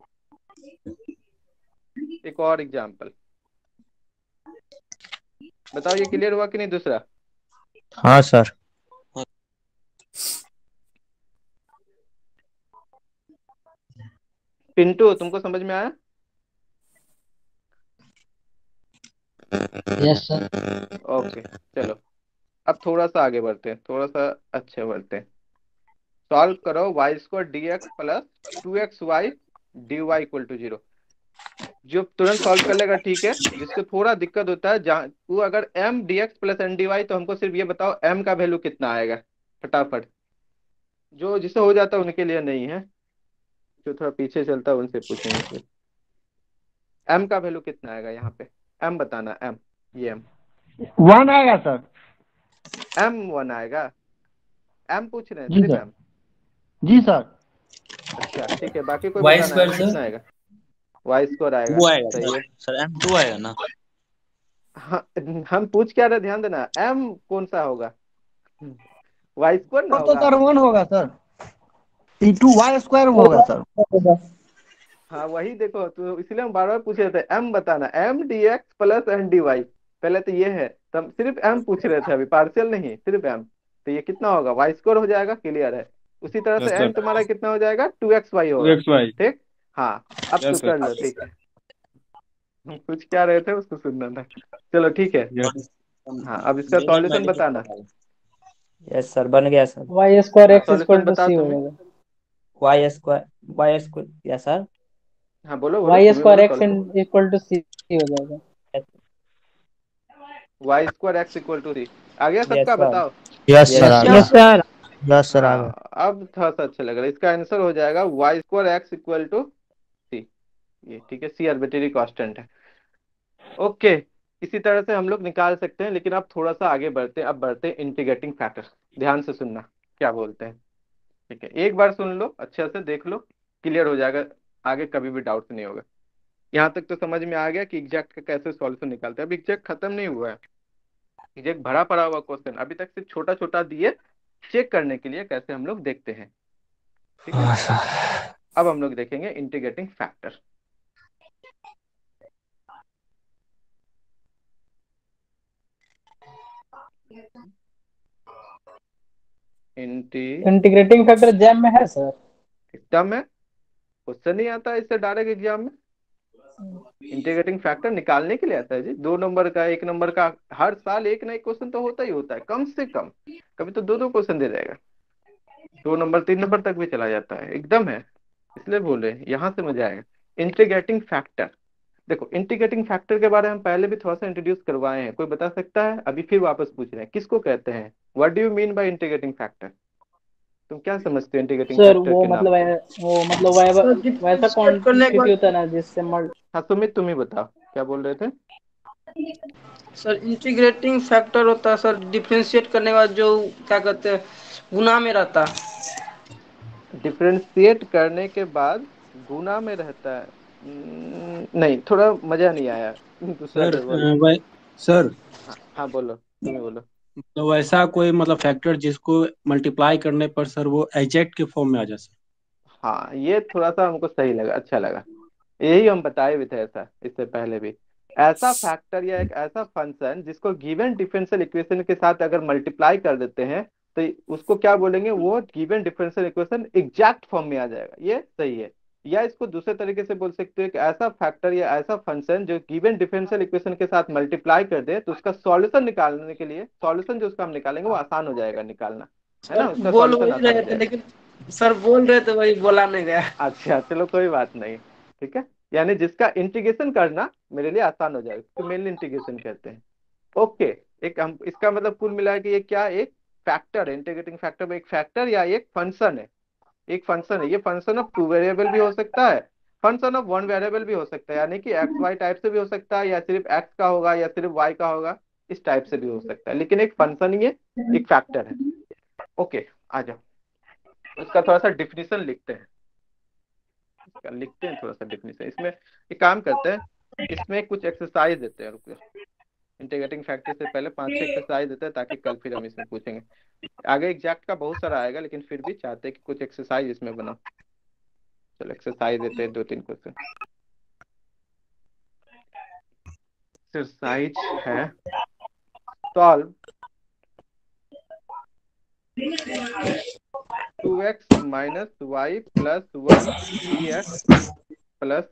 एक और एग्जांपल बताओ, ये क्लियर हुआ कि नहीं दूसरा। हाँ सर। पिंटू तुमको समझ में आया। Yes sir. ओके चलो, अब थोड़ा सा आगे बढ़ते हैं, थोड़ा सा अच्छे बढ़ते हैं। सॉल्व करो y square d x plus two x Y D y equal to zero. जो तुरंत सॉल्व कर लेगा ठीक है, जिसको थोड़ा दिक्कत होता है जहाँ वो अगर M D x plus N D y, तो हमको सिर्फ ये बताओ एम का वैल्यू कितना आएगा फटाफट। जो जिसे हो जाता है उनके लिए नहीं है, जो थोड़ा पीछे चलता है उनसे पूछेंगे फिर। एम का वैल्यू कितना आएगा यहाँ पे, एम बताना, एम, ये एम वन आएगा सर। एम वन आएगा, एम पूछ रहे हैं जी सिर्फ सर। एम। जी सर। अच्छा ठीक है, बाकी कोई वाई बताना स्क्वायर एम सर। कितना आएगा। वाई स्क्वायर आएगा, टू आएगा सही है। सर। सर एम टू आएगा ना। हाँ, हम पूछ क्या रहे, ध्यान देना, एम कौन सा होगा, वाई स्क्वायर ना वो तो होगा। सर वन होगा sir, e two y square होगा सर। हाँ वही देखो, तो इसलिए हम बार बार पूछ रहे थे, एम बताना, M D x plus N D y. पहले तो ये है, तो हम सिर्फ एम पूछ रहे थे अभी, पार्शियल नहीं, सिर्फ एम। तो ये कितना होगा, वाई स्क्वायर हो जाएगा, क्लियर है। उसी तरह यस से सर। एन तुम्हारा कितना हो जाएगा, टू एक्स वाई टू होगा, एक्स वाई। ठीक। हाँ, अब तो यस कर सर। लो, ठीक है। हम पूछ क्या रहे थे उसको सुनना था। चलो ठीक है। यस। हाँ, अब इसका सॉल्यूशन बताना। यस सर, बन गया सर। वाई स्क्वायर हाँ एक्स इक्वल सॉल्यूशन टू बताओ सी हो तुम्हें। जाएगा। Y square y square yes sir. हाँ बोलो बोलो, वाई तुम्हें स्क्वायर बोलो x solution. Equal to c हो जाएगा। Y square x equal to c आ गया यस सबका, सर। बताओ। यस सर यस आ सर। गया। Yes sir. यस सर आ गया। हाँ, अब थोड़ा सा अच्छा लग रहा है, इसका आंसर हो जाएगा y square x equal to c. ये ठीक है, सी आर्बिट्रेरी कांस्टेंट है। ओके, इसी तरह से हम लोग निकाल सकते हैं, लेकिन अब थोड़ा सा आगे बढ़ते हैं। अब बढ़ते हैं इंटीग्रेटिंग फैक्टर। ध्यान से सुनना क्या बोलते हैं। ठीक है, एक बार सुन लो, अच्छे से देख लो, क्लियर हो जाएगा, आगे कभी भी डाउट नहीं होगा। यहाँ तक तो समझ में आ गया कि एग्जैक्ट का कैसे सॉल्यूशन निकालते हैं। अब एग्जैक्ट खत्म नहीं हुआ है, एग्जैक्ट भरा पड़ा हुआ क्वेश्चन अभी तक सिर्फ छोटा छोटा दिए, चेक करने के लिए कैसे हम लोग देखते हैं। ठीक है, हाँ सर। अब हम लोग देखेंगे इंटीग्रेटिंग फैक्टर। इंटी इंटीग्रेटिंग फैक्टर जैम में है सर। एग्जाम में क्वेश्चन नहीं आता है इससे डायरेक्ट एग्जाम में। इंटीग्रेटिंग फैक्टर निकालने के लिए आता है जी, दो नंबर का, एक नंबर का, हर साल एक ना एक क्वेश्चन तो होता ही होता है कम से कम। कभी तो दो दो क्वेश्चन दे जाएगा, दो नंबर तीन नंबर तक भी चला जाता है, एकदम है। इसलिए बोले यहाँ से मजा आएगा। इंटीग्रेटिंग फैक्टर, देखो इंटीग्रेटिंग फैक्टर के बारे में हम पहले भी थोड़ा सा इंट्रोड्यूस करवाए हैं, कोई बता सकता है? अभी फिर वापस पूछ रहे हैं, किसको कहते हैं? What do you mean by integrating factor? तुम क्या समझते हो इंटीग्रेटिंग सर फैक्टर वो के नाम मतलब से? ऐ- वो मतलब वै- सर वैसा डिफ्रेंशिएट करने के क्वांटिटी होता है बाद, ना जिससे मल हाँ सुमित तुम ही बताओ क्या बोल रहे थे। सर इंटीग्रेटिंग फैक्टर होता है सर डिफ्रेंशिएट करने के बाद जो क्या कहते हैं गुना में रहता है। डिफरेंशिएट करने के बाद गुना में रहता है? हम्म, नहीं, थोड़ा मजा नहीं आया, दूसरा सर से अ, बोलो। वै, सर हाँ हाँ बोलो, तुम ही बोलो। तो वैसा कोई मतलब फैक्टर जिसको मल्टीप्लाई करने पर सर वो एग्जैक्ट के फॉर्म में आ जाए सर। हाँ ये थोड़ा सा हमको सही लगा, अच्छा लगा। यही हम बताए भी थे ऐसा इससे पहले भी। ऐसा फैक्टर या एक ऐसा फंक्शन जिसको गिवन डिफरेंशियल इक्वेशन के साथ अगर मल्टीप्लाई कर देते हैं तो उसको क्या बोलेंगे? वो given differential equation exact form में आ जाएगा, ये सही है। या इसको दूसरे तरीके से बोल सकते हो कि ऐसा फैक्टर या ऐसा फंक्शन जो गिवन डिफरेंशियल इक्वेशन के साथ मल्टीप्लाई कर दे तो उसका सॉल्यूशन निकालने के लिए, सॉल्यूशन जो उसका हम निकालेंगे वो आसान हो जाएगा निकालना, है सर ना, उसका बोल सॉल्यूशन वही आसान हो रहे थे जाएगा। लेकिन सर बोल रहे थे वही बोला नहीं गया। अच्छा चलो कोई बात नहीं। ठीक है, यानी जिसका इंटीग्रेशन करना मेरे लिए आसान हो जाएगा, तो मेनली इंटीग्रेशन कहते हैं। ओके, एक हम इसका मतलब कुल मिला के ये क्या, एक फैक्टर है। इंटीग्रेटिंग फैक्टर में एक फैक्टर या एक फंक्शन है, एक फंक्शन है। ये फंक्शन ऑफ टू वेरिएबल भी हो सकता है, फंक्शन ऑफ वन वेरिएबल भी हो सकता है, यानी कि एक्स वाई टाइप से भी हो सकता है, या सिर्फ एक्स का होगा या सिर्फ वाई का होगा, इस टाइप से भी हो सकता है, लेकिन एक फंक्शन ही है, एक फैक्टर है। ओके, आ जाओ, इसका थोड़ा सा डिफिनीशन लिखते हैं। इसका लिखते हैं थोड़ा सा डिफिनीशन। इसमें एक काम करते हैं, इसमें कुछ एक्सरसाइज देते हैं, रुको। इंटीग्रेटिंग फैक्टर से पहले पांच छह एक्सरसाइज देते हैं ताकि कल फिर हम इसमें पूछेंगे। आगे एग्जैक्ट का बहुत सारा आएगा, लेकिन फिर भी चाहते हैं कि कुछ एक्सरसाइज इसमें बनाओ। चलो एक्सरसाइज देते हैं, दो तीन क्वेश्चन। एक्सरसाइज है, solve two x minus y plus one d x plus,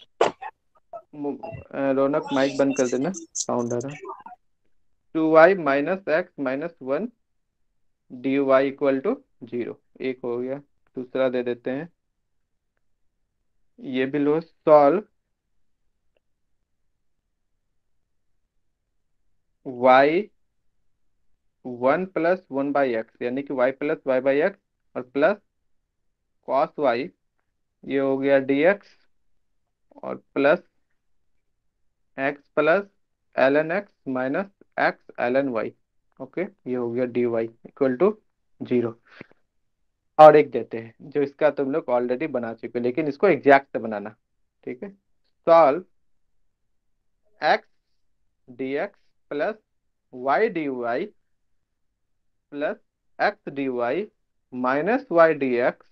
Raunak mike बंद कर देना, साउंड आ रहा है। Two y minus x minus one d y equal to zero, एक हो गया। दूसरा दे देते हैं, ये भी लो, solve y one plus one by x, यानी कि y plus y by x और प्लस कॉस वाई, ये हो गया डी एक्स, और plus x plus l n x minus x l n y. Okay, ये हो गया d y equal to zero. और एक देते हैं जो इसका तुम लोग ऑलरेडी बना चुके हो, लेकिन इसको एग्जैक्ट से बनाना। ठीक है, solve x d x plus Y D Y plus x D Y minus Y D x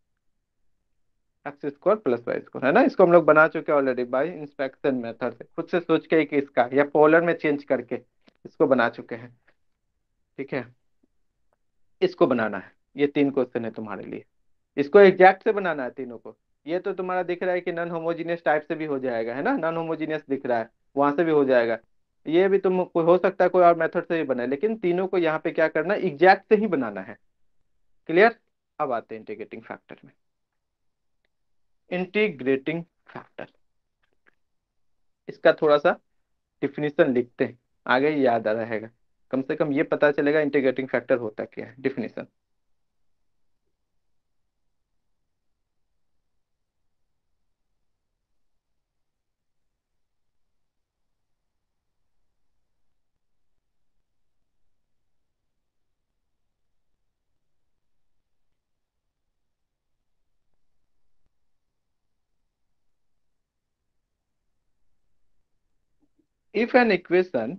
x square plus y square, है ना। इसको हम लोग बना चुके हैं ऑलरेडी बाय इंस्पेक्शन मेथड से, खुद से सोच के एक इसका या पोलर में चेंज करके इसको बना चुके हैं। ठीक है, इसको बनाना है, ये तीन क्वेश्चन है तुम्हारे लिए। इसको एग्जैक्ट से बनाना है तीनों को। ये तो तुम्हारा दिख रहा है कि नॉन होमोजीनियस टाइप से भी हो जाएगा, है ना, नॉन होमोजीनियस दिख रहा है, वहां से भी हो जाएगा। ये भी तुम कोई हो सकता है कोई और मेथड से भी बने, लेकिन तीनों को यहाँ पे क्या करना है, एग्जैक्ट से ही बनाना है। क्लियर? अब आते हैं इंटीग्रेटिंग फैक्टर में। इंटीग्रेटिंग फैक्टर, इसका थोड़ा सा डिफिनीशन लिखते हैं, आगे याद आ रहेगा, कम से कम ये पता चलेगा इंटीग्रेटिंग फैक्टर होता क्या है। डिफिनीशन, इफ एन इक्वेशन,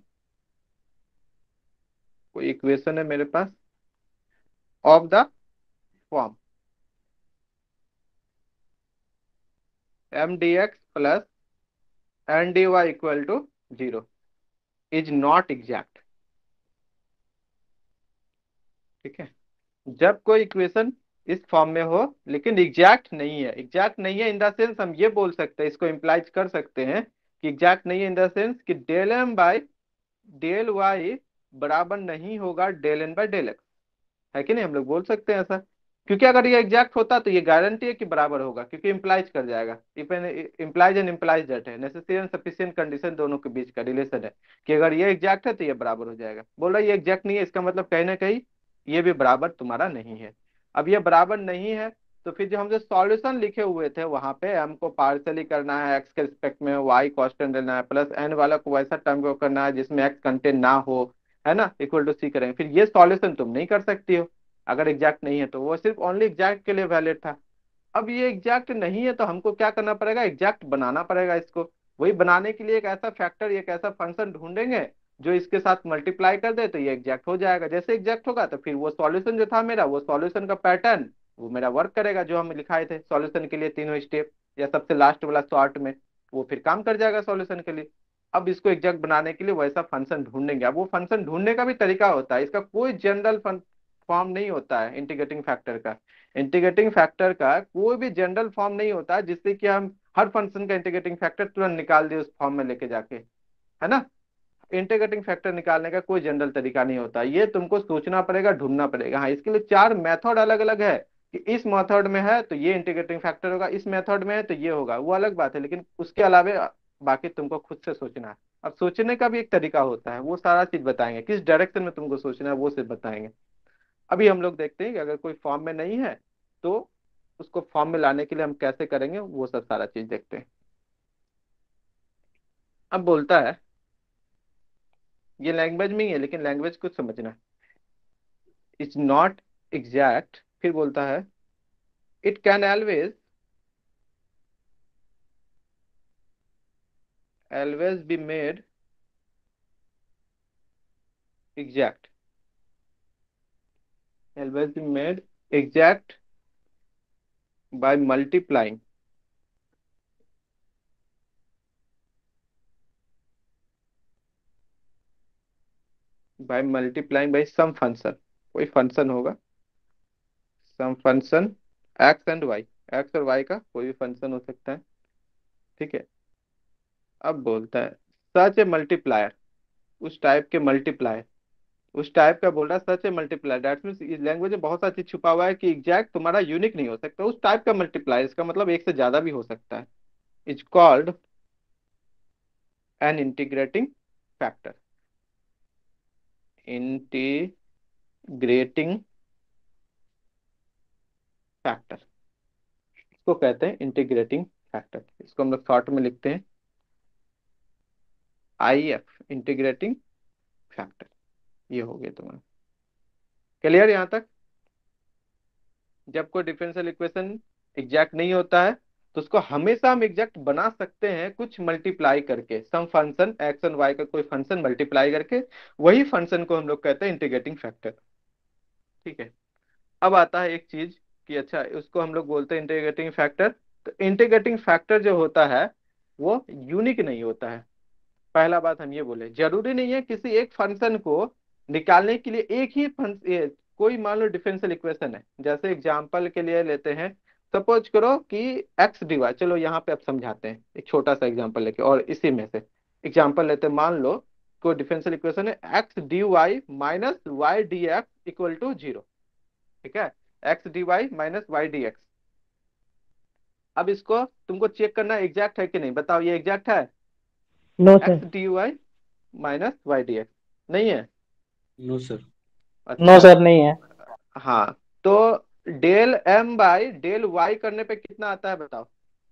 कोई इक्वेशन है मेरे पास of the form m D x plus N D y equal to zero is not exact. ठीक है, जब कोई इक्वेशन इस फॉर्म में हो लेकिन एग्जैक्ट नहीं है, एग्जैक्ट नहीं है इन द सेंस हम ये बोल सकते हैं, इसको इम्प्लाइज कर सकते हैं कि एग्जैक्ट नहीं है इन द सेंस कि del M by del y बराबर नहीं होगा del N by del x, है कि नहीं, हम लोग बोल सकते हैं ऐसा। क्योंकि अगर ये एग्जैक्ट होता तो ये गारंटी है कि बराबर होगा, क्योंकि इम्प्लाइज कर जाएगा। If n implies and implies that है नेसेसरी एंड सफिशिएंट कंडीशन, दोनों के बीच का रिलेशन है कि अगर ये एग्जैक्ट है तो ये बराबर हो जाएगा। बोल रहा है ये एग्जैक्ट नहीं है, इसका मतलब कहीं ना कहीं ये भी बराबर तुम्हारा नहीं है। अब ये बराबर नहीं है तो फिर जो हम जो सॉल्यूशन लिखे हुए थे वहां पे एम को पार्सली करना है एक्स के रिस्पेक्ट में, वाई कांस्टेंट लेना है, प्लस एन वाला को वैसा टर्म को करना है जिसमें एक्स कंटेंट ना हो, है ना, इक्वल टू सी करेंगे। फिर ये सॉल्यूशन तुम नहीं कर सकती हो अगर एग्जैक्ट नहीं है, तो वो सिर्फ ओनली एग्जैक्ट के लिए वैलिड था। अब ये एग्जैक्ट नहीं है तो हमको क्या करना पड़ेगा, एग्जैक्ट बनाना पड़ेगा इसको। वही बनाने के लिए एक ऐसा फैक्टर, एक ऐसा फंक्शन ढूंढेंगे जो इसके साथ मल्टीप्लाई कर दे तो ये एग्जैक्ट हो जाएगा। जैसे एग्जैक्ट होगा तो फिर वो सॉल्यूशन जो था मेरा, वो सॉल्यूशन का पैटर्न वो मेरा वर्क करेगा, जो हम लिखाए थे सॉल्यूशन के लिए तीनों स्टेप, या सबसे लास्ट वाला शॉर्ट में, वो फिर काम कर जाएगा सॉल्यूशन के लिए। अब इसको एग्जैक्ट बनाने के लिए वैसा फंक्शन ढूंढेंगे। अब वो फंक्शन ढूंढने का भी तरीका होता है, इसका कोई जनरल फॉर्म नहीं होता है इंटीग्रेटिंग फैक्टर का। इंटीग्रेटिंग फैक्टर का कोई भी जनरल फॉर्म नहीं होता है जिससे कि हम हर फंक्शन का इंटीग्रेटिंग फैक्टर तुरंत निकाल दे उस फॉर्म में लेके जाके, है ना। इंटीग्रेटिंग फैक्टर निकालने का कोई जनरल तरीका नहीं होता, ये तुमको सोचना पड़ेगा, ढूंढना पड़ेगा। हाँ, इसके लिए चार मेथड अलग अलग है कि इस मेथड में है तो ये इंटीग्रेटिंग फैक्टर होगा, इस मेथड में है तो ये होगा, वो अलग बात है। लेकिन उसके अलावे बाकी तुमको खुद से सोचना है। अब सोचने का भी एक तरीका होता है, वो सारा चीज बताएंगे, किस डायरेक्शन में तुमको सोचना है वो सिर्फ बताएंगे। अभी हम लोग देखते हैं कि अगर कोई फॉर्म में नहीं है तो उसको फॉर्म में लाने के लिए हम कैसे करेंगे, वो सब सारा चीज देखते हैं। अब बोलता है, ये लैंग्वेज में ही है लेकिन लैंग्वेज कुछ समझना, इट्स नॉट एग्जैक्ट। फिर बोलता है it can always always be made exact, always be made exact by multiplying by multiplying by some function, कोई फंक्शन होगा, some function x and y, x और वाई का कोई भी फंक्शन हो सकता है। ठीक है, अब बोलता है सच ए मल्टीप्लायर, उस टाइप के मल्टीप्लायर, उस टाइप का बोल रहा है such a multiplier, that means इस लैंग्वेज में बहुत सारी चीज छुपा हुआ है कि एग्जैक्ट तुम्हारा यूनिक नहीं हो सकता, उस टाइप का मल्टीप्लायर, इसका मतलब एक से ज्यादा भी हो सकता है। Is called an integrating factor, integrating factor, इसको कहते हैं इंटीग्रेटिंग फैक्टर। इसको हम लोग शॉर्ट में लिखते हैं आई एफ, इंटीग्रेटिंग फैक्टर। ये हो गया तुम्हारा क्लियर यहां तक। जब कोई डिफरेंशियल इक्वेशन एग्जैक्ट नहीं होता है तो उसको हमेशा हम एग्जैक्ट बना सकते हैं कुछ मल्टीप्लाई करके, some function x and y का कोई फंक्शन मल्टीप्लाई करके, वही फंक्शन को हम लोग कहते हैं इंटीग्रेटिंग फैक्टर। ठीक है, अब आता है एक चीज कि अच्छा उसको हम लोग बोलते हैं इंटीग्रेटिंग फैक्टर। तो इंटीग्रेटिंग फैक्टर जो होता है वो यूनिक नहीं होता है। पहला बात हम ये बोले, जरूरी नहीं है किसी एक फंक्शन को निकालने के लिए एक ही फंक्शन, कोई मान लो डिफरेंशियल इक्वेशन है, जैसे एग्जांपल के लिए लेते हैं, सपोज करो कि एक्स डी वाई, चलो यहाँ पे अब समझाते हैं एक छोटा सा एग्जांपल लेके, और इसी में से एग्जांपल लेते हैं। मान लो कोई डिफरेंशियल इक्वेशन है x D Y minus Y D x equal to zero. ठीक है, x D Y minus Y D x. अब इसको तुमको चेक करना एग्जैक्ट है कि नहीं, बताओ ये एग्जैक्ट है? No x sir. D Y minus Y D x नहीं है? No sir. नो अच्छा, सर नहीं है। हाँ, तो del M by del y करने पे कितना आता है बताओ?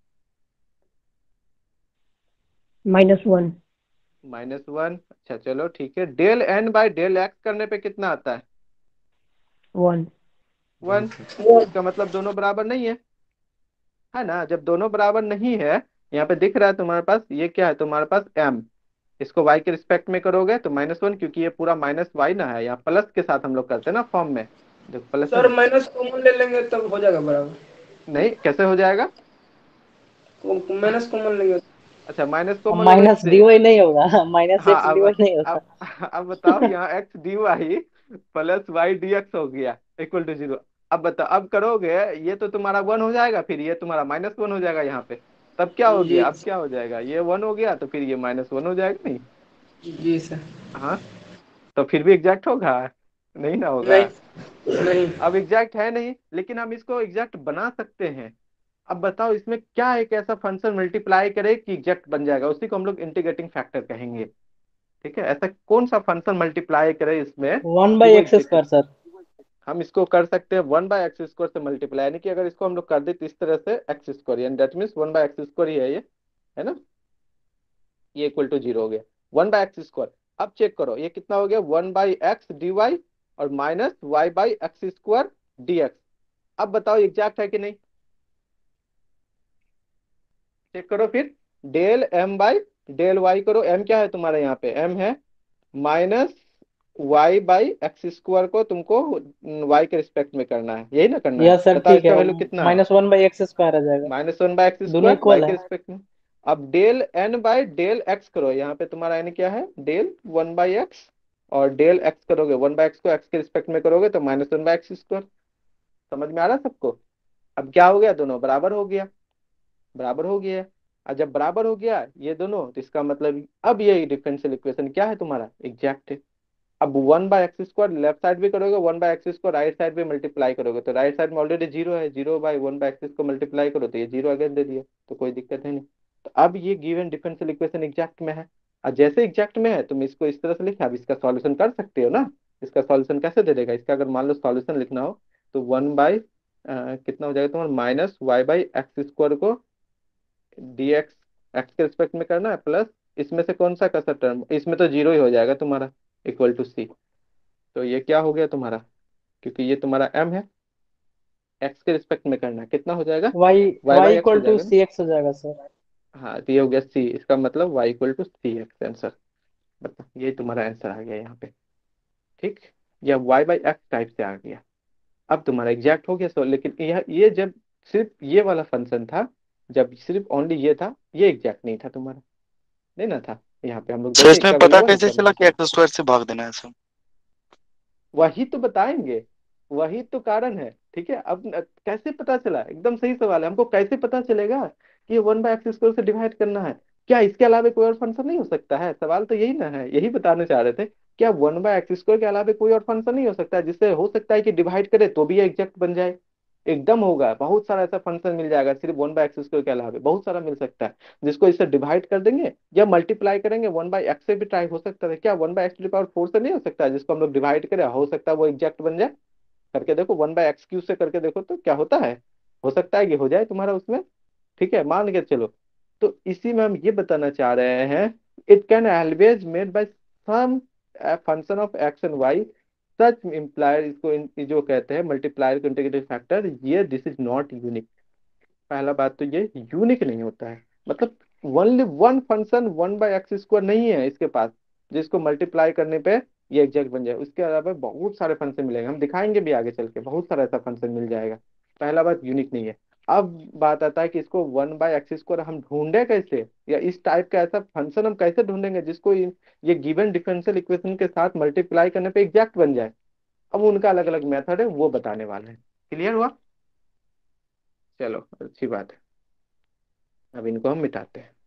Minus one. Minus one. अच्छा चलो ठीक है, del N by del x करने पे कितना आता है? वन। वन। इसका मतलब दोनों बराबर नहीं है, है ना। जब दोनों बराबर नहीं है, यहाँ पे दिख रहा है तुम्हारे पास, ये क्या है तुम्हारे पास m, इसको y के रिस्पेक्ट में करोगे तो माइनस वन, क्योंकि ये पूरा माइनस वाई ना है, यहाँ प्लस के साथ हम लोग करते हैं ना फॉर्म में, देखो प्लस है सर ना। माइनस कॉमन ले लेंगे तब हो जाएगा बराबर। नहीं, कैसे हो जाएगा? माइनस कॉमन लेंगे। अच्छा, माइनस कॉमन लोगे माइनस इससे। डीवाई नहीं होगा, माइनस हाँ एक्स अब डीवाई नहीं होगा। अब अब बताओ, यहाँ x D Y plus Y D x हो गया इक्वल टू जीरो। अब बताओ, अब करोगे ये तो तुम्हारा वन हो जाएगा, फिर ये तुम्हारा माइनस वन हो जाएगा यहाँ पे। तब क्या हो जी गया, अब क्या हो जाएगा, ये वन हो गया तो फिर ये माइनस वन हो जाएगा, नहीं? जी सर। हाँ, तो फिर भी एग्जैक्ट होगा? नहीं ना होगा। नहीं नहीं। अब एग्जैक्ट है नहीं, लेकिन हम इसको एग्जैक्ट बना सकते हैं। अब बताओ इसमें क्या एक ऐसा फंक्शन मल्टीप्लाई करे कि एग्जैक्ट बन जाएगा, उसी को हम लोग इंटीग्रेटिंग फैक्टर कहेंगे। ठीक है, ऐसा कौन सा फंक्शन मल्टीप्लाई करे इसमें वन कि बाई वो एक्स एग्जैक्ट। Square sir. हम इसको कर सकते हैं वन बाय एक्स स्क्वायर से मल्टीप्लाई, यानी कि अगर इसको हम लोग कर दे तो इस तरह से एक्स स्क्वायर, यानी that means one by x square ही है ये, है ना। ये इक्वल टू जीरो हो गया, वन बाय एक्स स्क्वायर। अब चेक करो ये कितना हो गया, one by x D Y और minus y by x square d x. अब बताओ एग्जैक्ट है कि नहीं, चेक करो फिर। Del M by del y करो, एम क्या है तुम्हारा यहाँ पे, एम है minus y by x square को तुमको वाई के रिस्पेक्ट में करना है, यही ना करना है। यस सर बताओ ठीक है, इसका वैल्यू कितना है, minus one by x square आ जाएगा। माइनस वन बाय एक्स दोनों स्क्वायर वाई इक्वल के है। रिस्पेक्ट में। अब del N by del x करो, यहाँ पे तुम्हारा एन क्या है, डेल वन बाई एक्स, और डेल एक्स करोगे, वन बाय एक्स को एक्स के रिस्पेक्ट में करोगे तो minus one by x square. समझ में आ रहा है सबको? अब क्या हो गया, दोनों बराबर हो गया, बराबर हो गया। और जब बराबर हो गया ये दोनों, तो इसका मतलब अब ये डिफरेंशियल इक्वेशन क्या है तुम्हारा, एग्जैक्ट है। अब one by x square left side भी करोगे, one by x square right side भी मल्टीप्लाई करोगे, तो राइट साइड में ऑलरेडी जीरो है, zero by one by x को मल्टीप्लाई करो तो ये जीरो अगेन दे दिया, तो कोई दिक्कत है नहीं। तो अब ये गिवन डिफरेंशियल इक्वेशन एग्जैक्ट में है। और जैसे एग्जैक्ट में है तुम इसको इस तरह से लिखे, अब इसका सॉल्यूशन कर सकते हो ना। इसका सॉल्यूशन कैसे दे देगा, इसका अगर मान लो सॉल्यूशन लिखना हो तो वन बाई कितना हो जाएगा तुम्हारा, minus y by x square को डी एक्स एक्स के रिस्पेक्ट में करना है, प्लस इसमें से कौन सा कैसा टर्म, इसमें तो जीरो ही हो जाएगा तुम्हारा, इक्वल टू सी। तो ये क्या हो गया तुम्हारा, क्योंकि ये तुम्हारा m है, x के रिस्पेक्ट में करना है, कितना हो जाएगा, y y y by x हो इक्वल टू जाएगा ना। सी एक्स हो जाएगा सर। हाँ, तो ये हो गया c, इसका मतलब y इक्वल टू सी एक्स आंसर। बता, ये तुम्हारा आंसर आ गया यहाँ पे। ठीक, या y बाई एक्स टाइप से आ गया। अब तुम्हारा एग्जैक्ट हो गया सो, लेकिन यह ये जब सिर्फ ये वाला फंक्शन था, जब सिर्फ ओनली ये था, ये एग्जैक्ट नहीं था तुम्हारा, नहीं ना था। यहाँ पे हम लोग सर देखें इसमें इसका पता वैल्यू वन है कैसे क्या, चला कि एक्स स्क्वायर से भाग देना है सर? वही तो बताएंगे, वही तो कारण है। ठीक है, अब न- कैसे पता चला, एकदम सही सवाल है, हमको कैसे पता चलेगा कि ये वन बाय एक्स स्क्वायर से डिवाइड करना है। क्या इसके अलावा कोई और फंक्शन नहीं हो सकता है, सवाल तो यही ना है, यही बताना चाह रहे थे। क्या वन बाय एक्स स्क्वायर के अलावा कोई और फंक्शन नहीं हो सकता है जिससे हो सकता है कि डिवाइड करे तो भी ये एग्जैक्ट बन जाए? एकदम होगा, बहुत सारा ऐसा फंक्शन मिल जाएगा सिर्फ वन बाय एक्स स्क्वायर के अलावा, बहुत सारा मिल सकता है जिसको इससे डिवाइड कर देंगे या मल्टीप्लाई करेंगे, वन बाय एक्स से भी ट्राई हो सकता है। क्या one by x to power four से नहीं हो सकता है, जिसको हम लोग डिवाइड करें, हो सकता है वो एग्जैक्ट बन जाए। करके देखो, वन बाय एक्स क्यू से करके देखो तो क्या होता है, हो सकता है कि हो जाए तुम्हारा उसमें। ठीक है, मान के चलो। तो इसी में हम ये बताना चाह रहे हैं, it can always made by some function of x and y, such multiplier, इसको इन, जो कहते हैं मल्टीप्लायर इंटीग्रेटिंग फैक्टर, ये दिस इज नॉट यूनिक। पहला बात तो ये यूनिक नहीं होता है, मतलब only one function one by x square नहीं है इसके पास जिसको मल्टीप्लाई करने पे ये एग्जैक्ट बन जाए। उसके अलावा बहुत सारे फंक्शन मिलेंगे, हम दिखाएंगे भी आगे चल के, बहुत सारा ऐसा फंक्शन मिल जाएगा। पहला बात यूनिक नहीं है। अब बात आता है कि इसको वन बाय एक्स स्क्वायर हम ढूंढे कैसे, या इस टाइप का ऐसा फंक्शन हम कैसे ढूंढेंगे जिसको ये ये गिवन डिफरेंशियल इक्वेशन के साथ मल्टीप्लाई करने पे एग्जैक्ट बन जाए। अब उनका अलग अलग मेथड है, वो बताने वाले हैं। क्लियर हुआ? चलो अच्छी बात है, अब इनको हम मिटाते हैं,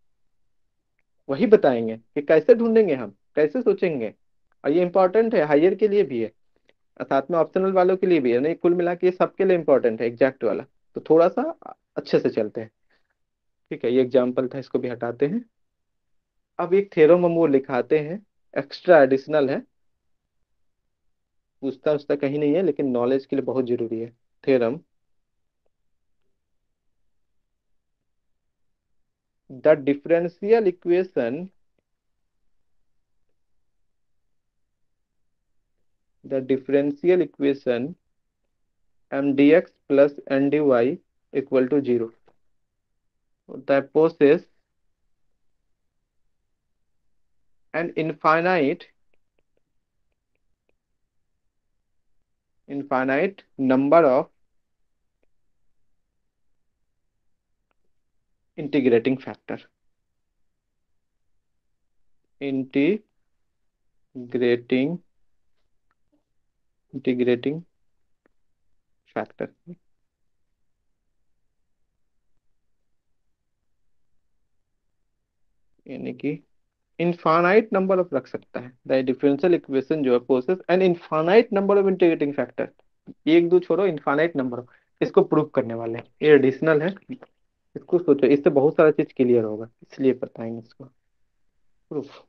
वही बताएंगे कि कैसे ढूंढेंगे, हम कैसे सोचेंगे। और ये इंपॉर्टेंट है, हायर के लिए भी है और साथ में ऑप्शनल वालों के लिए भी है, नहीं कुल मिला के ये सबके लिए इंपॉर्टेंट है एग्जैक्ट वाला। तो थोड़ा सा अच्छे से चलते हैं। ठीक है, ये एग्जाम्पल था, इसको भी हटाते हैं। अब एक थ्योरम हम वो लिखाते हैं, एक्स्ट्रा एडिशनल है, पूछता उसका कहीं नहीं है लेकिन नॉलेज के लिए बहुत जरूरी है। Theorem, the differential equation the differential equation m D x plus N D y equal to zero होता है, possess an infinite infinite number of integrating factor integrating integrating factor यानी कि इनफाइनाइट नंबर ऑफ रख सकता है। The differential equation जो है possess an infinite number of integrating factor. एक दो छोड़ो, इनफाइनाइट नंबर इसको प्रूव करने वाले हैं। ये एडिशनल है, इसको सोचो, इससे बहुत सारा चीज क्लियर होगा, इसलिए बताएंगे इसको प्रूफ।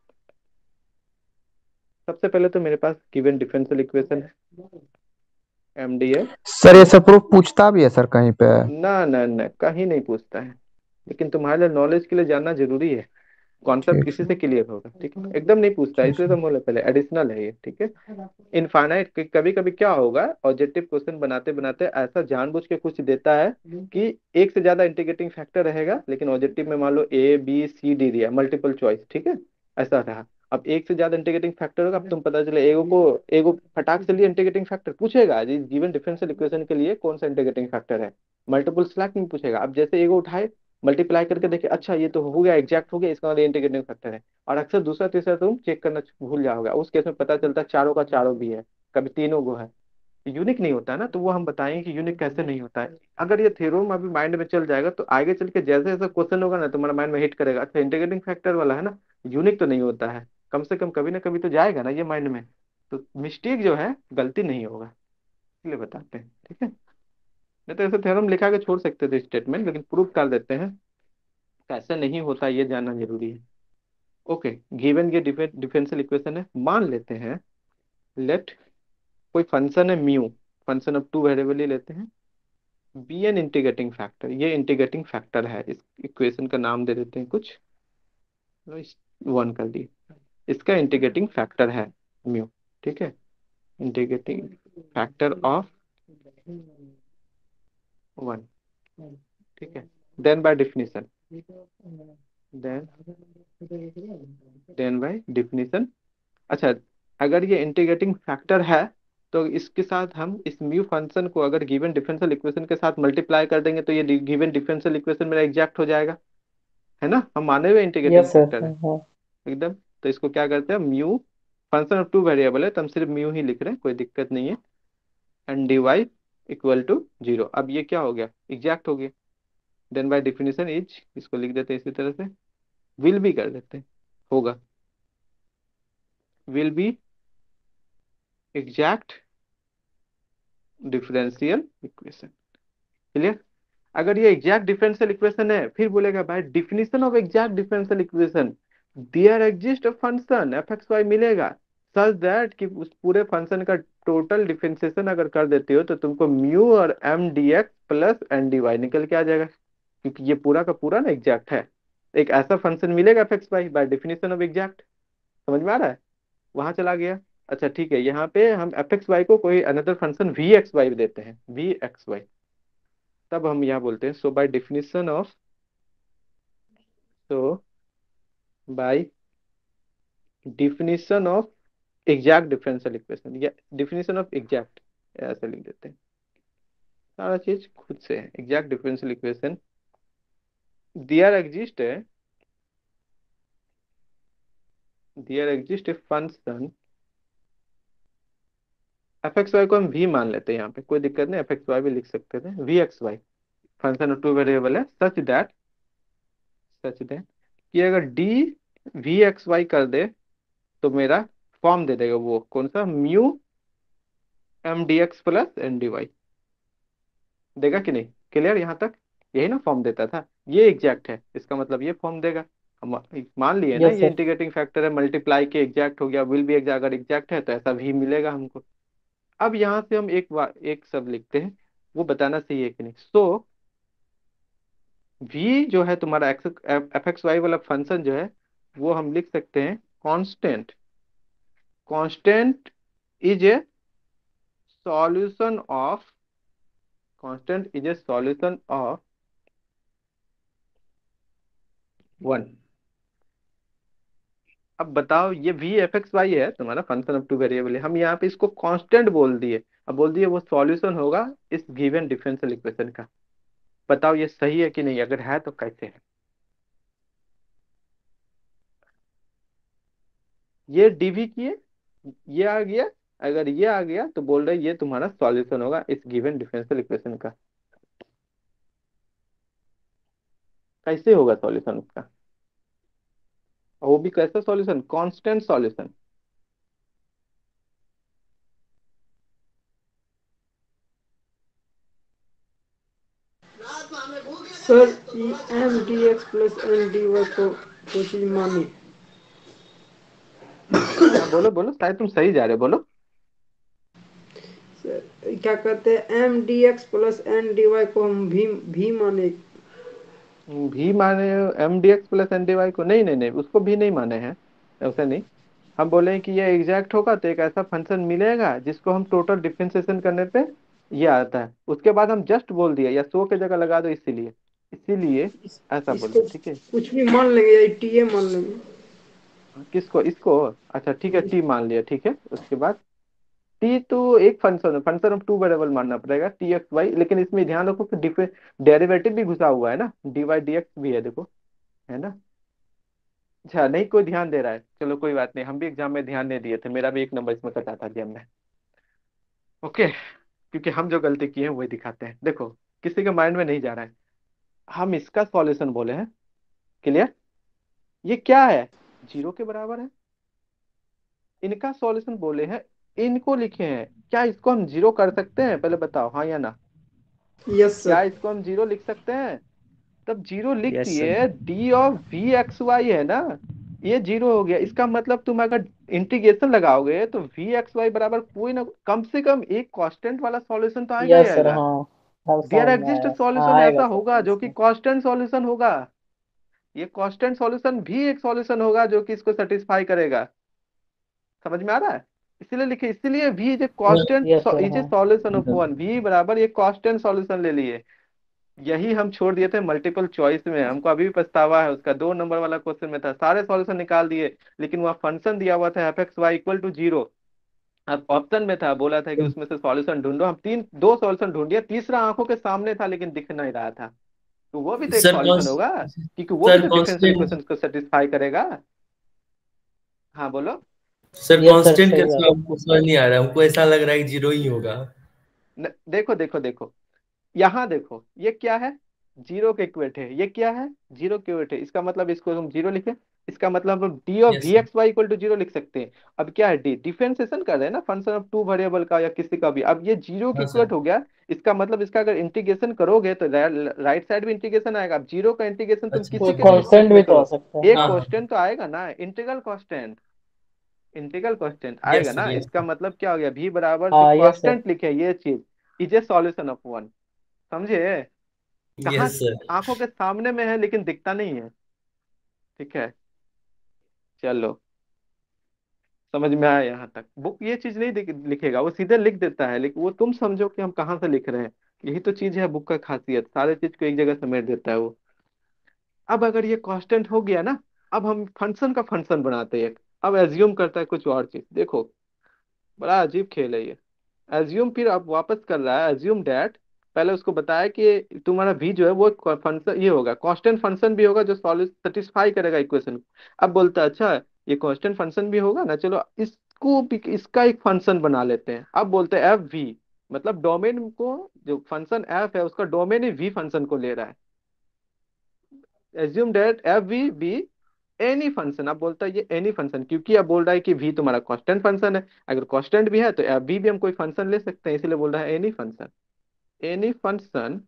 सबसे पहले तो मेरे पास गिवन डिफरेंशियल इक्वेशन है एम डी एल। सर ये सब प्रूफ पूछता भी है सर कहीं पे? ना ना ना, कहीं नहीं पूछता है, लेकिन तुम्हारे लिए नॉलेज के लिए जानना जरूरी है। कॉन्सेप्ट ठीक किसी सर, से क्लियर होगा, ठीक है, एकदम नहीं पूछता है, ठीक इसलिए तो सर। बोले पहले एडिशनल है ये, ठीक है। इनफाइनाइट कभी कभी क्या होगा, ऑब्जेक्टिव क्वेश्चन बनाते बनाते ऐसा जानबूझ के कुछ देता है कि एक से ज्यादा इंटीग्रेटिंग फैक्टर रहेगा, लेकिन ऑब्जेक्टिव में मान लो ए बी सी डी दिया, मल्टीपल चॉइस, ठीक है, ऐसा रहा। अब एक से ज्यादा इंटीग्रेटिंग फैक्टर होगा, अब तुम पता चले एगो को एगो फटाक से लिए इंटीग्रेटिंग फैक्टर पूछेगा जी, गिवन डिफरेंशियल इक्वेशन के लिए कौन सा इंटीग्रेटिंग फैक्टर है, मल्टीपल सेलेक्ट नहीं पूछेगा। अब जैसे एगो उठाए, मल्टीप्लाई करके देखे, अच्छा ये तो हो गया, एग्जैक्ट हो गया, इसका मतलब इंटीग्रेटिंग फैक्टर है। और अक्सर दूसरा तीसरा तुम चेक करना भूल जाओगे, उस केस में पता चलता है चारों का चारों भी है, कभी तीनों को है। यूनिक नहीं होता है ना, तो वो हम बताएंगे कि यूनिक कैसे नहीं होता है। अगर ये थ्योरम अभी माइंड में चल जाएगा तो आगे चल के जैसे जैसे क्वेश्चन होगा ना, तुम्हारा माइंड में हिट करेगा, अच्छा इंटीग्रेटिंग फैक्टर वाला है ना, यूनिक तो नहीं होता है, कम से कम कभी ना कभी तो जाएगा ना ये माइंड में, तो मिस्टेक जो है गलती नहीं होगा, इसलिए बताते हैं, ठीक है। नहीं तो ऐसे थ्योरम लिखा के छोड़ सकते थे स्टेटमेंट, लेकिन प्रूफ कर देते हैं कैसे नहीं होता, ये जानना जरूरी है। ओके, गिवन ये डिफरेंशियल इक्वेशन है, मान लेते हैं, लेट कोई फंक्शन है mu, function of two variable ही लेते हैं, बी एन इंटीग्रेटिंग फैक्टर, ये इंटीग्रेटिंग फैक्टर है, इस इक्वेशन का नाम दे देते हैं कुछ, वन कर दिए, इसका इंटीग्रेटिंग फैक्टर है म्यू, ठीक है, इंटीग्रेटिंग फैक्टर ऑफ वन, ठीक है। Then by definition then then by definition अच्छा, अगर ये इंटीग्रेटिंग फैक्टर है तो इसके साथ हम इस म्यू फंक्शन को अगर गिवन डिफरेंशियल इक्वेशन के साथ मल्टीप्लाई कर देंगे तो ये गिवन डिफरेंशियल इक्वेशन मेरा एग्जैक्ट हो जाएगा, है ना, हम माने हुए इंटीग्रेटिंग यस सर। फैक्टर है हाँ। एकदम। तो इसको क्या करते हैं, mu function of two variable है तो हम सिर्फ म्यू ही लिख रहे हैं, कोई दिक्कत नहीं है, and d y equal to zero. अब ये क्या हो गया, एग्जैक्ट हो गया। देन बाय डिफिनेशन इज, इसको लिख देते हैं इसी तरह से, विल भी कर देते हैं, होगा will be exact differential equation, clear. अगर ये एग्जैक्ट डिफरेंशियल इक्वेशन है, फिर बोलेगा भाई definition of exact differential equation, there exist a function F x y मिलेगा सच दैट कि उस पूरे फंक्शन का टोटल डिफरेंशिएशन अगर कर देते हो तो तुमको म्यू और m D x plus N D y निकल के आ जाएगा, क्योंकि ये पूरा का पूरा ना एग्जैक्ट है। एक ऐसा फंक्शन मिलेगा f x y by definition of exact, समझ में आ रहा है, वहां चला गया। अच्छा ठीक है, यहाँ पे हम एफ एक्स वाई को कोई another function v x y देते हैं, वी एक्स वाई, तब हम यहाँ बोलते हैं so by definition of so by definition of exact differential equation, या डिफिनेशन ऑफ एग्जैक्ट ऐसे लिख देते हैं, सारा चीज खुद से है। Exact differential equation there exist है, there exist a function F x Y को हम वी मान लेते हैं, यहाँ पे कोई दिक्कत नहीं, एफ एक्स वाई भी लिख सकते थे, V x Y function of two variable है, सच दैट सच दैट कि अगर डी वी एक्स वाई कर दे तो मेरा फॉर्म दे देगा, वो कौन सा, mu M D x plus N D Y देगा कि नहीं, क्लियर यहाँ तक, यही ना फॉर्म देता था, ये एग्जैक्ट है, इसका मतलब ये फॉर्म देगा। हम मान लिए ना यस ये सर। इंटीग्रेटिंग फैक्टर है, मल्टीप्लाई के एग्जैक्ट हो गया, विल भी एग्जैक्ट, अगर एग्जैक्ट है तो ऐसा भी मिलेगा हमको। अब यहाँ से हम एक वा- एक सब लिखते हैं, वो बताना सही है कि नहीं। सो v जो है तुम्हारा एक्स एफ एक्स वाई वाला फंक्शन जो है, वो हम लिख सकते हैं constant, constant is a solution of, constant is a solution of one, अब बताओ, ये वी एफ एक्स वाई है तुम्हारा फंक्शन ऑफ टू वेरिएबल है, हम यहाँ पे इसको कांस्टेंट बोल दिए, अब बोल दिए वो सॉल्यूशन होगा इस गिवन डिफरेंशियल इक्वेशन का। बताओ ये सही है कि नहीं, अगर है तो कैसे है। ये डीवी किए, ये आ गया, अगर ये आ गया तो बोल रहे ये तुम्हारा सॉल्यूशन होगा इस गिवन डिफरेंशियल इक्वेशन का। कैसे होगा सॉल्यूशन उसका, और वो भी कैसा solution, constant solution. Sir M D x plus N D Y को कोई चीज मानी। हाँ बोलो बोलो, शायद तुम सही जा रहे हो, बोलो। सर क्या कहते हैं, M D x plus N D Y को हम भी भी माने। भी माने M D x plus N D Y को, नहीं नहीं नहीं, उसको भी नहीं माने हैं, ऐसा नहीं। हम बोले हैं कि ये एग्जैक्ट होगा तो एक ऐसा फंक्शन मिलेगा जिसको हम टोटल डिफरेंशिएशन करने पे ये आता है, उसके बाद हम जस्ट बोल दिया या सो के जगह लगा दो, इसीलिए इसीलिए इस, ऐसा इसको बोलते, ठीक है। कुछ भी मान लेंगे या टी ए मान लेंगे। किसको, इसको, अच्छा ठीक है, टी मान लिया, ठीक है। उसके बाद टी तो एक फंक्शन है, फंक्शन ऑफ टू वेरिएबल मानना पड़ेगा, टी एक्स वाई, लेकिन इसमें ध्यान रखो कि डेरिवेटिव भी घुसा हुआ है ना, डी वाई डी एक्स भी है, देखो, है ना। अच्छा नहीं कोई ध्यान दे रहा है, चलो कोई बात नहीं, हम भी एग्जाम में ध्यान नहीं दिए थे, मेरा भी एक नंबर इसमें कटा था गेम में। ओके, क्योंकि हम जो गलती किए हैं वही दिखाते हैं, देखो किसी के माइंड में नहीं जा रहा है। हम इसका सॉल्यूशन बोले हैं, क्लियर। ये क्या है, जीरो के बराबर है। इनका सॉल्यूशन बोले हैं, इनको लिखे हैं, क्या इसको हम जीरो कर सकते हैं, पहले बताओ हाँ या ना। यस क्या सर। इसको हम जीरो लिख सकते हैं, तब जीरो लिख यस सर। दिए, D of V x Y है ना, ये जीरो हो गया। इसका मतलब तुम अगर इंटीग्रेशन लगाओगे तो वी एक्स वाई बराबर कोई ना कम से कम एक कांस्टेंट वाला सॉल्यूशन तो आएगा ही यस सर, आएगा। हाँ। अब देयर समझ में एग्जिस्ट आया। हाँ, सॉल्यूशन आएगा ऐसा सर होगा समझ जो कि में। कांस्टेंट सॉल्यूशन होगा, ये कांस्टेंट सॉल्यूशन भी एक सॉल्यूशन होगा जो कि इसको सेटिस्फाई करेगा। समझ में आ रहा है, इसीलिए लिखे, इसीलिए V is a constant yes sir, is a हाँ। सॉल्यूशन ऑफ वन, वी बराबर ये कांस्टेंट सॉल्यूशन ले लिए। यही हम छोड़ दिए थे मल्टीपल चॉइस में, हमको अभी भी पछतावा है उसका, दो नंबर वाला क्वेश्चन में था, सारे सॉल्यूशन निकाल दिए, लेकिन वहाँ फंक्शन दिया हुआ था F x Y equal to zero. अब ऑप्शन में था, बोला था कि उसमें से सॉल्यूशन ढूंढो, हम तीन दो सॉल्यूशन ढूंढ दिया, तीसरा आंखों के सामने था लेकिन दिख नहीं रहा था, तो वो भी तो एक सर कौन सॉल्यूशन होगा, क्योंकि वो भी सर तो डिफरेंशियल कांस्टेंट इक्वेशन को सेटिस्फाई करेगा। हाँ बोलो। सर यस सर, कांस्टेंट सही कैसे, बात। हमको समझ नहीं आ रहा है, हमको ऐसा लग रहा है कि जीरो ही होगा। न, देखो देखो देखो, यहाँ देखो ये क्या है, जीरो के इक्वेट है, ये क्या है, जीरो के इक्वेट है, इसका मतलब इसको हम जीरो लिखे, इसका मतलब हम D of yes V sir. X Y equal to zero लिख सकते हैं। अब क्या है, डी डिफरेंशिएशन कर रहे हैं ना फंक्शन ऑफ टू वेरिएबल का या किसी का भी, अब ये जीरो के हाँ इक्वेट सर। हो गया, इसका मतलब इसका अगर इंटीग्रेशन करोगे तो राइट साइड भी इंटीग्रेशन आएगा। अब जीरो का इंटीग्रेशन तुम अच्छा किसी कोई के भी कांस्टेंट रिस्पेक्ट भी में तो आ करो, सकता है। एक हाँ हाँ। कांस्टेंट तो आएगा ना, integral constant, integral constant yes आएगा सर, ना, यस इसका सर। मतलब क्या हो गया, भी बराबर जो हाँ, यस सर। कांस्टेंट लिखे ये चीज is a solution of one, समझे। कहाँ, यस सर। आंखों के सामने में है लेकिन दिखता नहीं है, ठीक है। चलो समझ में आया यहाँ तक, बुक ये चीज नहीं दिख- लिखेगा, वो सीधे लिख देता है, लेकिन वो तुम समझो कि हम कहाँ से लिख रहे हैं, यही तो चीज है बुक का खासियत, सारे चीज को एक जगह समेट देता है वो। अब अगर ये कांस्टेंट हो गया ना, अब हम फंक्शन का फंक्शन बनाते हैं, अब एज्यूम करता है कुछ और चीज, देखो बड़ा अजीब खेल है ये। एज्यूम, फिर अब वापस कर रहा है, एज्यूम डैट, पहले उसको बताया कि तुम्हारा भी जो है वो फंक्शन ये होगा, कांस्टेंट फंक्शन भी होगा जो सॉल्व सेटिस्फाई करेगा इक्वेशन को। अब बोलता है अच्छा ये कांस्टेंट फंक्शन भी होगा ना, चलो इसको भी इसका एक फंक्शन बना लेते हैं। अब बोलते हैं एफ वी, मतलब डोमेन को, जो फंक्शन एफ है उसका डोमेन ही वी फंक्शन को ले रहा है। Assume that F V be any function, अब बोलता है ये एनी फंक्शन, क्योंकि अब बोल रहा है कि v तुम्हारा कांस्टेंट फंक्शन है, अगर कांस्टेंट भी है तो एफ भी, भी हम कोई फंक्शन ले सकते हैं, इसलिए बोल रहा है any function, any function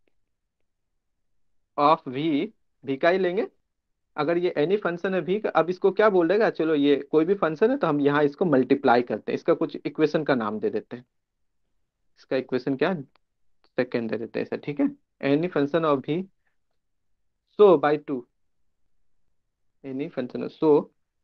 of v, भी का ही लेंगे। अगर ये एनी फंक्शन है भी का, अब इसको क्या बोल देगा, चलो ये कोई भी फंक्शन है तो हम यहाँ इसको मल्टीप्लाई करते हैं, इसका कुछ इक्वेशन का नाम दे देते हैं, इसका इक्वेशन क्या, सेकेंड दे देते हैं ऐसा, ठीक है। Any function of V, so by two, any function so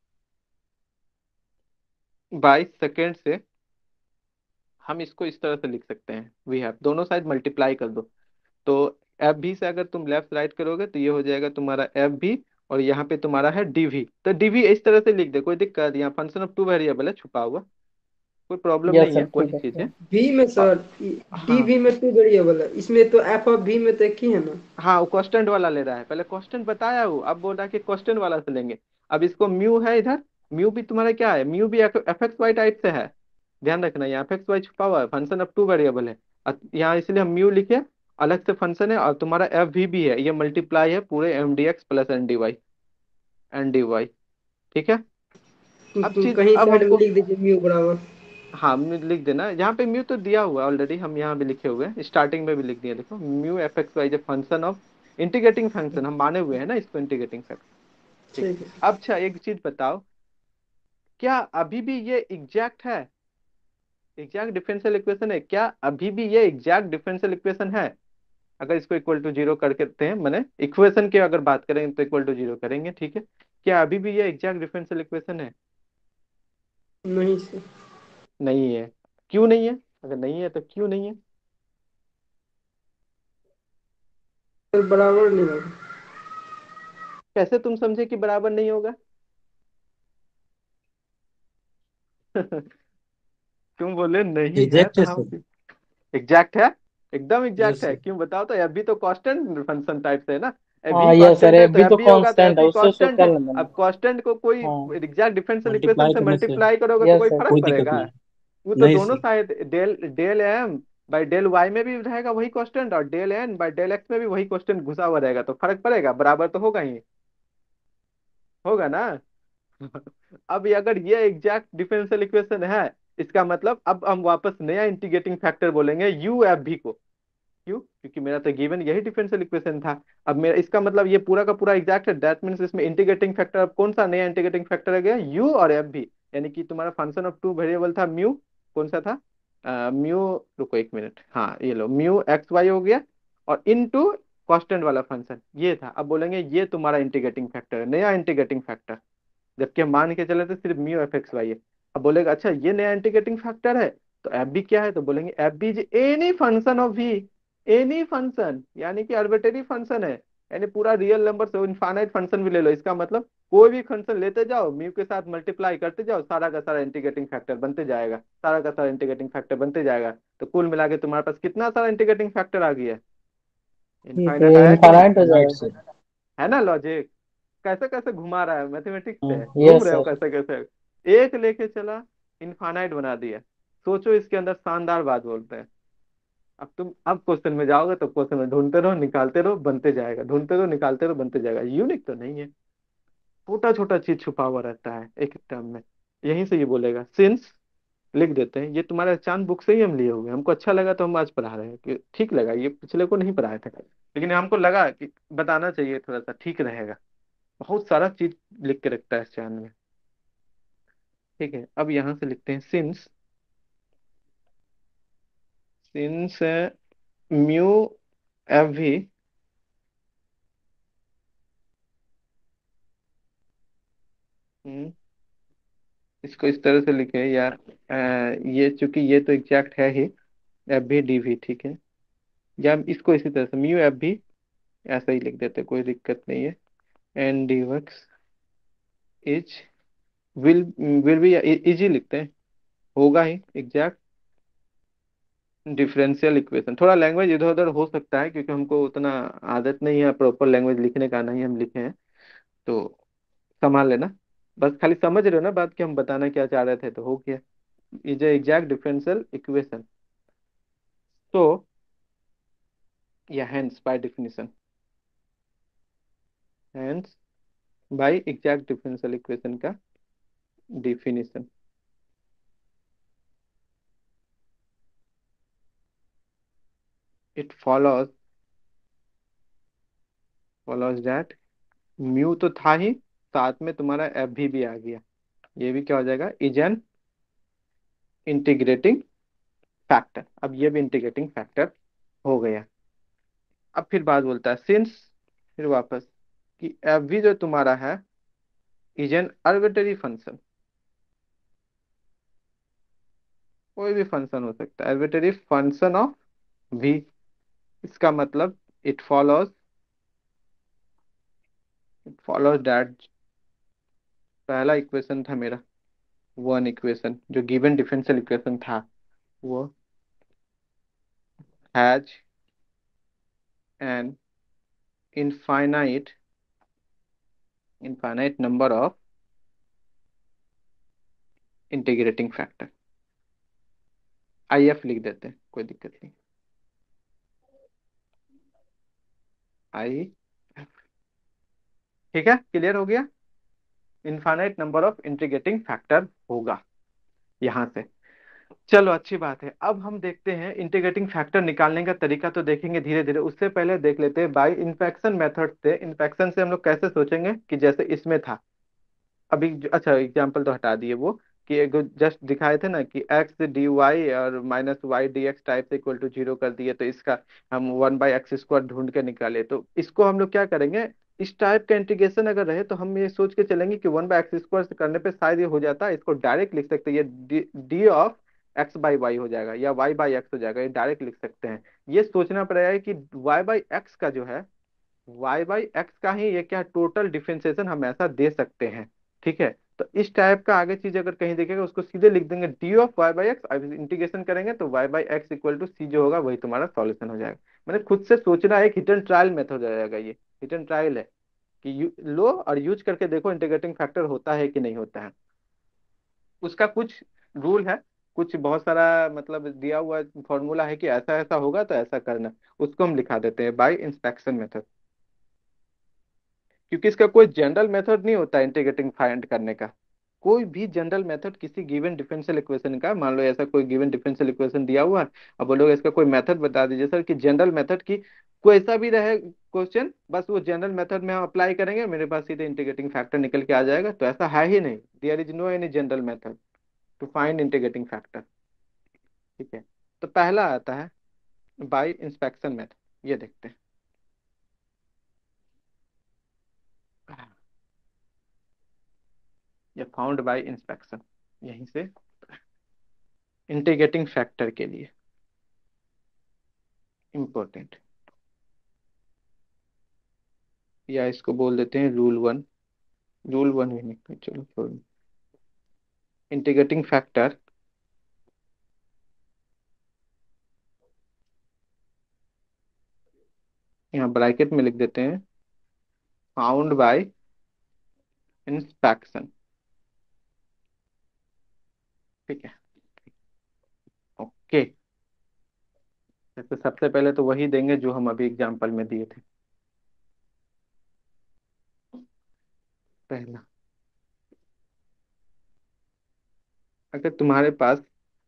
by second से हम इसको इस तरह से लिख सकते हैं, वी हैव, दोनों साइड मल्टीप्लाई कर दो, तो एफ भी से अगर तुम लेफ्ट राइट करोगे तो ये हो जाएगा तुम्हारा एफ भी, और यहाँ पे तुम्हारा है डीवी, तो डीवी इस तरह से लिख दे, कोई दिक्कत? यहाँ फंक्शन ऑफ टू वेरिएबल है छुपा हुआ, कोई प्रॉब्लम यस नहीं सर है, ठीक वही है चीज सर। है। भी में और सर, डी हाँ भी में टू वेरिएबल है, इसमें तो एफ ऑफ भी में तो एक ही है ना। हाँ, वो कांस्टेंट वाला ले रहा है, पहले कांस्टेंट बताया वो, अब बोल रहा है कि कांस्टेंट वाला से लेंगे। अब इसको म्यू है इधर, म्यू भी तुम्हारा क्या है, म्यू भी एफ एक्स वाई टाइप से है। ध्यान रखना, यहाँ एफ एक्स वाई छुपा हुआ है, फंक्शन ऑफ टू वेरिएबल है। अ- यहाँ इसलिए हम म्यू लिखे, अलग से फंक्शन है, और तुम्हारा एफ भी भी है, ये मल्टीप्लाई है पूरे M D x plus N D Y, N D Y. ठीक है। तो, अब तो चीज कहीं अब साइड में हमको, लिख दीजिए म्यू बराबर। हाँ म्यू लिख देना, यहाँ पे म्यू तो दिया हुआ है ऑलरेडी, हम यहाँ भी लिखे हुए हैं, स्टार्टिंग में भी लिख दिया, देखो म्यू एफ एक्स वाई, जब फंक्शन ऑफ इंटीग्रेटिंग फंक्शन हम माने हुए हैं ना इसको इंटीग्रेटिंग फैक्टर। ठीक। ठीक है। अब अच्छा एक चीज बताओ, क्या अभी भी ये एग्जैक्ट है, एग्जैक्ट डिफरेंशियल इक्वेशन है क्या? अभी भी ये एग्जैक्ट डिफरेंशियल इक्वेशन है? अगर इसको इक्वल टू जीरो कर करते हैं, मैंने इक्वेशन की अगर बात करें तो इक्वल टू जीरो करेंगे, ठीक है। क्या अभी भी ये एग्जैक्ट डिफरेंशियल इक्वेशन है? नहीं सर। नहीं है। क्यों नहीं है? अगर नहीं है तो क्यों नहीं है? सर बराबर नहीं होगा। कैसे तुम समझे कि बराबर नहीं होगा? क्यों बोले नहीं है एग्जैक्ट तो है हम, सर। एग्जैक्ट है, एकदम एग्जैक्ट यस है, सर। क्यों बताओ तो? अभी तो कांस्टेंट फंक्शन टाइप से है ना, हाँ अभी यस सर, कांस्टेंट है ये तो भी एफ तो भी होगा, तो एफ कांस्टेंट है, भी उससे कांस्टेंट सोचा है। लेना मैंने। अब कांस्टेंट को कोई हाँ एग्जैक्ट डिफरेंशियल इक्वेशन मल्टीप्लाई से करने से मल्टीप्लाई करोगे तो यस कोई सर। फर्क कोई दिक्कत पड़ेगा? नहीं। वो तो नहीं दोनों sir. Side del del M by del Y में भी रहेगा वही कांस्टेंट, और del N by del X में भी वही कांस्टेंट घुसा हुआ रहेगा, तो फर्क पड़ेगा? बराबर तो होगा ही, होगा ना। अब ये अगर ये एग्जैक्ट डिफरेंशियल इक्वेशन है, इसका मतलब अब हम वापस नया इंटीग्रेटिंग फैक्टर बोलेंगे यू एफ भी को। क्यों? क्योंकि मेरा तो गिवन यही डिफरेंशियल इक्वेशन था। अब मेरा इसका मतलब ये पूरा का पूरा एग्जैक्ट है, दैट मीन्स इसमें इंटीग्रेटिंग फैक्टर अब कौन सा नया इंटीग्रेटिंग फैक्टर आ गया? यू और एफ भी। यानी कि तुम्हारा फंक्शन ऑफ टू वेरिएबल था म्यू, कौन सा था? म्यू, रुको एक मिनट, हाँ ये लो, म्यू एक्स वाई हो गया, और इन टू कॉन्स्टेंट वाला फंक्शन ये था। अब बोलेंगे ये तुम्हारा इंटीग्रेटिंग फैक्टर है, नया इंटीग्रेटिंग फैक्टर, जबकि हम मान के चले थे सिर्फ म्यू एफ एक्स वाई है। अब बोलेगा अच्छा ये नया इंटीग्रेटिंग फैक्टर है, तो एफ बी क्या है? तो बोलेंगे F B is any function of V, any function, यानी कि आर्बिट्रेरी फंक्शन है, यानी पूरा रियल नंबर से इनफाइनाइट फंक्शन भी ले लो, इसका मतलब कोई भी फंक्शन लेते जाओ, म्यू के साथ मल्टीप्लाई करते जाओ, सारा का सारा इंटीग्रेटिंग फैक्टर बनते जाएगा, सारा का सारा इंटीग्रेटिंग फैक्टर बनते जाएगा। तो कुल मिला के तुम्हारे पास कितना सारा इंटीग्रेटिंग फैक्टर आ गया? ठीक इनफाइनाइट है, आया कि नहीं? इनफाइनाइट हो राइट जाएगा। सर। है ना लॉजिक? कैसे कैसे घुमा रहा है, मैथमेटिक्स से घूम यस रहे हो सर। कैसे कैसे, एक लेके चला, इनफाइनाइट बना दिया। सोचो इसके अंदर शानदार बात बोलते हैं। अब तुम अब क्वेश्चन में जाओगे तो क्वेश्चन में ढूंढते रहो निकालते रहो बनते जाएगा, ढूंढते रहो निकालते रहो बनते जाएगा, यूनिक तो नहीं है, छोटा छोटा चीज छुपा हुआ रहता है एक टर्म में। यहीं से ये बोलेगा सिंस, लिख देते हैं, ये तुम्हारे चांद बुक से ही हम लिए हुए हैं, हमको अच्छा लगा तो हम आज पढ़ा रहे हैं, कि ठीक लगा, ये पिछले को नहीं पढ़ाए थे, लेकिन हमको लगा कि बताना चाहिए, थोड़ा सा ठीक रहेगा। बहुत सारा चीज लिख के रखता है इस चांद में। ठीक है, अब यहाँ से लिखते हैं सिंस, सिंस म्यू एफ भी हम्म, इसको इस तरह से लिखे यार, अ, ये चूंकि ये तो एग्जैक्ट है ही, एफ भी डी भी, ठीक है, या हम इसको इसी तरह से म्यू एफ भी ऐसा ही लिख देते, कोई दिक्कत नहीं है। N D works is will, will भी इजी लिखते हैं, होगा ही एग्जैक्ट डिफरेंशियल इक्वेशन। थोड़ा लैंग्वेज इधर उधर हो सकता है क्योंकि हमको उतना आदत नहीं है प्रॉपर लैंग्वेज लिखने का, नहीं हम लिखे हैं, तो संभाल लेना। बस खाली समझ रहे हो ना बात कि हम बताना क्या चाह रहे थे, तो हो गया। इज एग्जैक्ट डिफरेंशियल इक्वेशन, तो या hence by definition, hence by exact differential equation का definition, it follows, follows that mu तो था ही, साथ में तुम्हारा एफ भी, भी आ गया, ये भी क्या हो जाएगा? Is an integrating factor. अब ये भी इंटीग्रेटिंग फैक्टर हो गया। अब फिर बात बोलता है सिंस, फिर वापस कि एफ भी जो तुम्हारा है इज एन आर्बिट्रेरी फंक्शन, कोई भी फंक्शन हो सकता है, आर्बिट्रेरी फंक्शन ऑफ वी। इसका मतलब it follows, it follows that, पहला इक्वेशन था मेरा वन इक्वेशन जो गिवन डिफरेंशियल इक्वेशन था, वो has an infinite infinite number of integrating factor, I F लिख देते हैं, कोई दिक्कत नहीं, आई एफ। ठीक है, क्लियर हो गया, infinite number of integrating factor होगा यहां से। चलो अच्छी बात है, अब हम देखते हैं इंटीग्रेटिंग फैक्टर निकालने का तरीका, तो देखेंगे धीरे धीरे। उससे पहले देख लेते हैं बाय इन्फेक्शन मेथड से। इन्फेक्शन से हम लोग कैसे सोचेंगे कि जैसे इसमें था अभी जो- अच्छा एग्जाम्पल तो हटा दिए वो, कि एक जस्ट दिखाए थे ना कि एक्स डी वाई और minus Y D X type से इक्वल टू जीरो कर दिए, तो इसका हम वन बाई एक्स स्क्वायर ढूंढ के निकाले। तो इसको हम लोग क्या करेंगे, इस टाइप का इंटीग्रेशन अगर रहे तो हम ये सोच के चलेंगे कि वन बाई एक्स स्क्वायर से करने पे शायद ये हो जाता है, इसको डायरेक्ट लिख सकते हैं, ये D of x by Y हो जाएगा या वाई बाई एक्स हो जाएगा, ये डायरेक्ट लिख सकते हैं। ये सोचना पड़ेगा कि वाई बाई एक्स का जो है, वाई बाई एक्स का ही ये क्या टोटल डिफरेंशिएशन हम ऐसा दे सकते हैं। ठीक है, तो इस टाइप का आगे चीज अगर कहीं देखेगा उसको सीधे लिख देंगे D of Y by x, अब इंटीग्रेशन करेंगे तो Y by X equal to सी जो होगा वही तुम्हारा सॉल्यूशन हो जाएगा। मैंने खुद से सोचना, एक हिट एंड ट्रायल मेथड हो जाएगा, ये हिट एंड ट्रायल है कि यू लो और यूज करके देखो इंटीग्रेटिंग फैक्टर होता है कि नहीं होता है। उसका कुछ रूल है, कुछ बहुत सारा मतलब दिया हुआ फॉर्मूला है कि ऐसा ऐसा होगा तो ऐसा करना, उसको हम लिखा देते हैं बाय इंस्पेक्शन मेथड। क्योंकि इसका कोई जनरल मेथड नहीं होता इंटीग्रेटिंग फाइंड करने का, कोई भी जनरल मेथड किसी गिवन डिफरेंशियल इक्वेशन का, मान लो ऐसा कोई गिवन डिफरेंशियल इक्वेशन दिया हुआ है, अब बोलोगे इसका कोई मेथड बता दीजिए सर कि जनरल मेथड की, कोई ऐसा भी रहे क्वेश्चन, बस वो जनरल मेथड में हम अप्लाई करेंगे मेरे पास सीधे इंटीग्रेटिंग फैक्टर निकल के आ जाएगा, तो ऐसा है ही नहीं, there is no any general method to find integrating factor. ठीक है, तो पहला आता है बाय इंस्पेक्शन मेथड, ये देखते हैं। ये फाउंड बाय इंस्पेक्शन, यहीं से इंटीग्रेटिंग फैक्टर के लिए इंपॉर्टेंट, या इसको बोल देते हैं रूल वन, रूल वन ही नहीं, चलो छोड़, इंटीग्रेटिंग फैक्टर यहाँ ब्रैकेट में लिख देते हैं फाउंड बाय इंस्पेक्शन। ठीक है, ओके, तो सबसे पहले तो वही देंगे जो हम अभी एग्जांपल में दिए थे। पहला, अगर तुम्हारे पास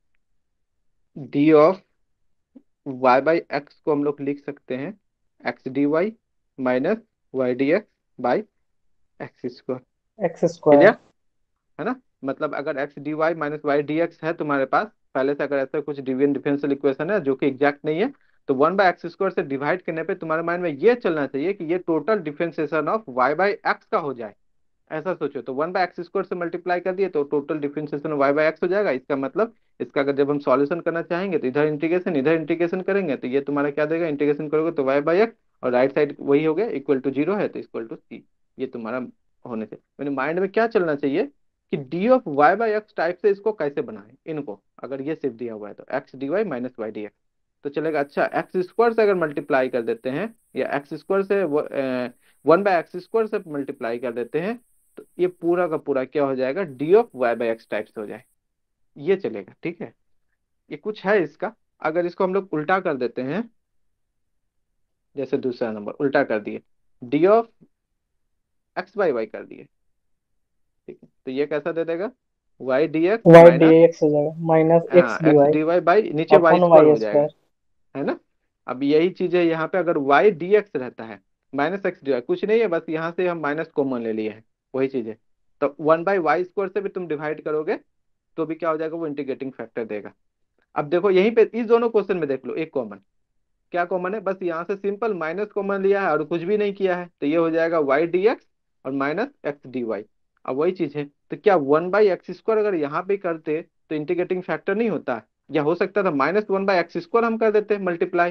D of Y by X को हम लोग लिख सकते हैं x D Y minus Y D x by x square, X square. Clear है ना। मतलब अगर X D Y minus Y D X है तुम्हारे पास पहले से, अगर ऐसा कुछ डिविजन डिफरेंशियल इक्वेशन है जो कि एग्जैक्ट नहीं है, तो वन बाय एक्स स्क्वायर से डिवाइड करने पे तुम्हारे माइंड में ये चलना चाहिए कि ये total differentiation of Y by X का हो जाए, ऐसा सोचो। तो वन बाय एक्स स्क्वायर से मल्टीप्लाई कर दिए तो total differentiation Y by X हो जाएगा। इसका मतलब इसका अगर जब हम सॉल्यूशन करना चाहेंगे तो इधर इंटीग्रेशन इधर इंटीग्रेशन करेंगे तो ये तुम्हारा क्या देगा, इंटीग्रेशन करोगे तो वाई बाय एक्स और राइट साइड वही हो गया इक्वल टू जीरो है तो इक्वल टू सी, ये तुम्हारा होने से मेरे माइंड में क्या चलना चाहिए कि D of Y by X type से इसको कैसे बनाएं इनको, अगर ये सिर्फ दिया हुआ है तो X D Y minus Y D X तो चलेगा। अच्छा, एक्स स्क्वायर से अगर मल्टीप्लाई कर देते हैं या एक्स स्क्वायर से वन बाय एक्स स्क्वायर से मल्टीप्लाई कर देते हैं तो ये पूरा का पूरा क्या हो जाएगा, D of Y by X type से हो जाए, ये चलेगा। ठीक है, ये कुछ है इसका। अगर इसको हम लोग उल्टा कर देते हैं, जैसे दूसरा नंबर उल्टा कर दिए, D of x by Y कर दिए, ठीक है, तो ये कैसा दे देगा, Y D X Y D minus, X हो जाएगा माइनस एक्स हाँ D X Y D Y by नीचे वाई अपॉन स्क्वायर वाई हो जाएगा, स्क्वायर। है ना। अब यही चीज है यहाँ पे, अगर वाई डी एक्स रहता है माइनस एक्स डी वाई कुछ नहीं है, बस यहाँ से हम माइनस कॉमन ले लिए हैं, वही चीज है। तो वन बाई वाई स्क्वायर से भी तुम डिवाइड करोगे तो भी क्या हो जाएगा, वो इंटीग्रेटिंग फैक्टर देगा। अब देखो यहीं पे इस दोनों क्वेश्चन में देख लो, एक कॉमन, क्या कॉमन है, बस यहाँ से सिंपल माइनस कॉमन लिया है और कुछ भी नहीं किया है, तो ये हो जाएगा वाई डी एक्स और माइनस एक्स डी वाई। अब वही चीज है, तो क्या वन बाई एक्स स्क्वायर अगर यहाँ पे करते तो इंटीग्रेटिंग फैक्टर नहीं होता, या हो सकता था minus one by x square हम कर देते मल्टीप्लाई,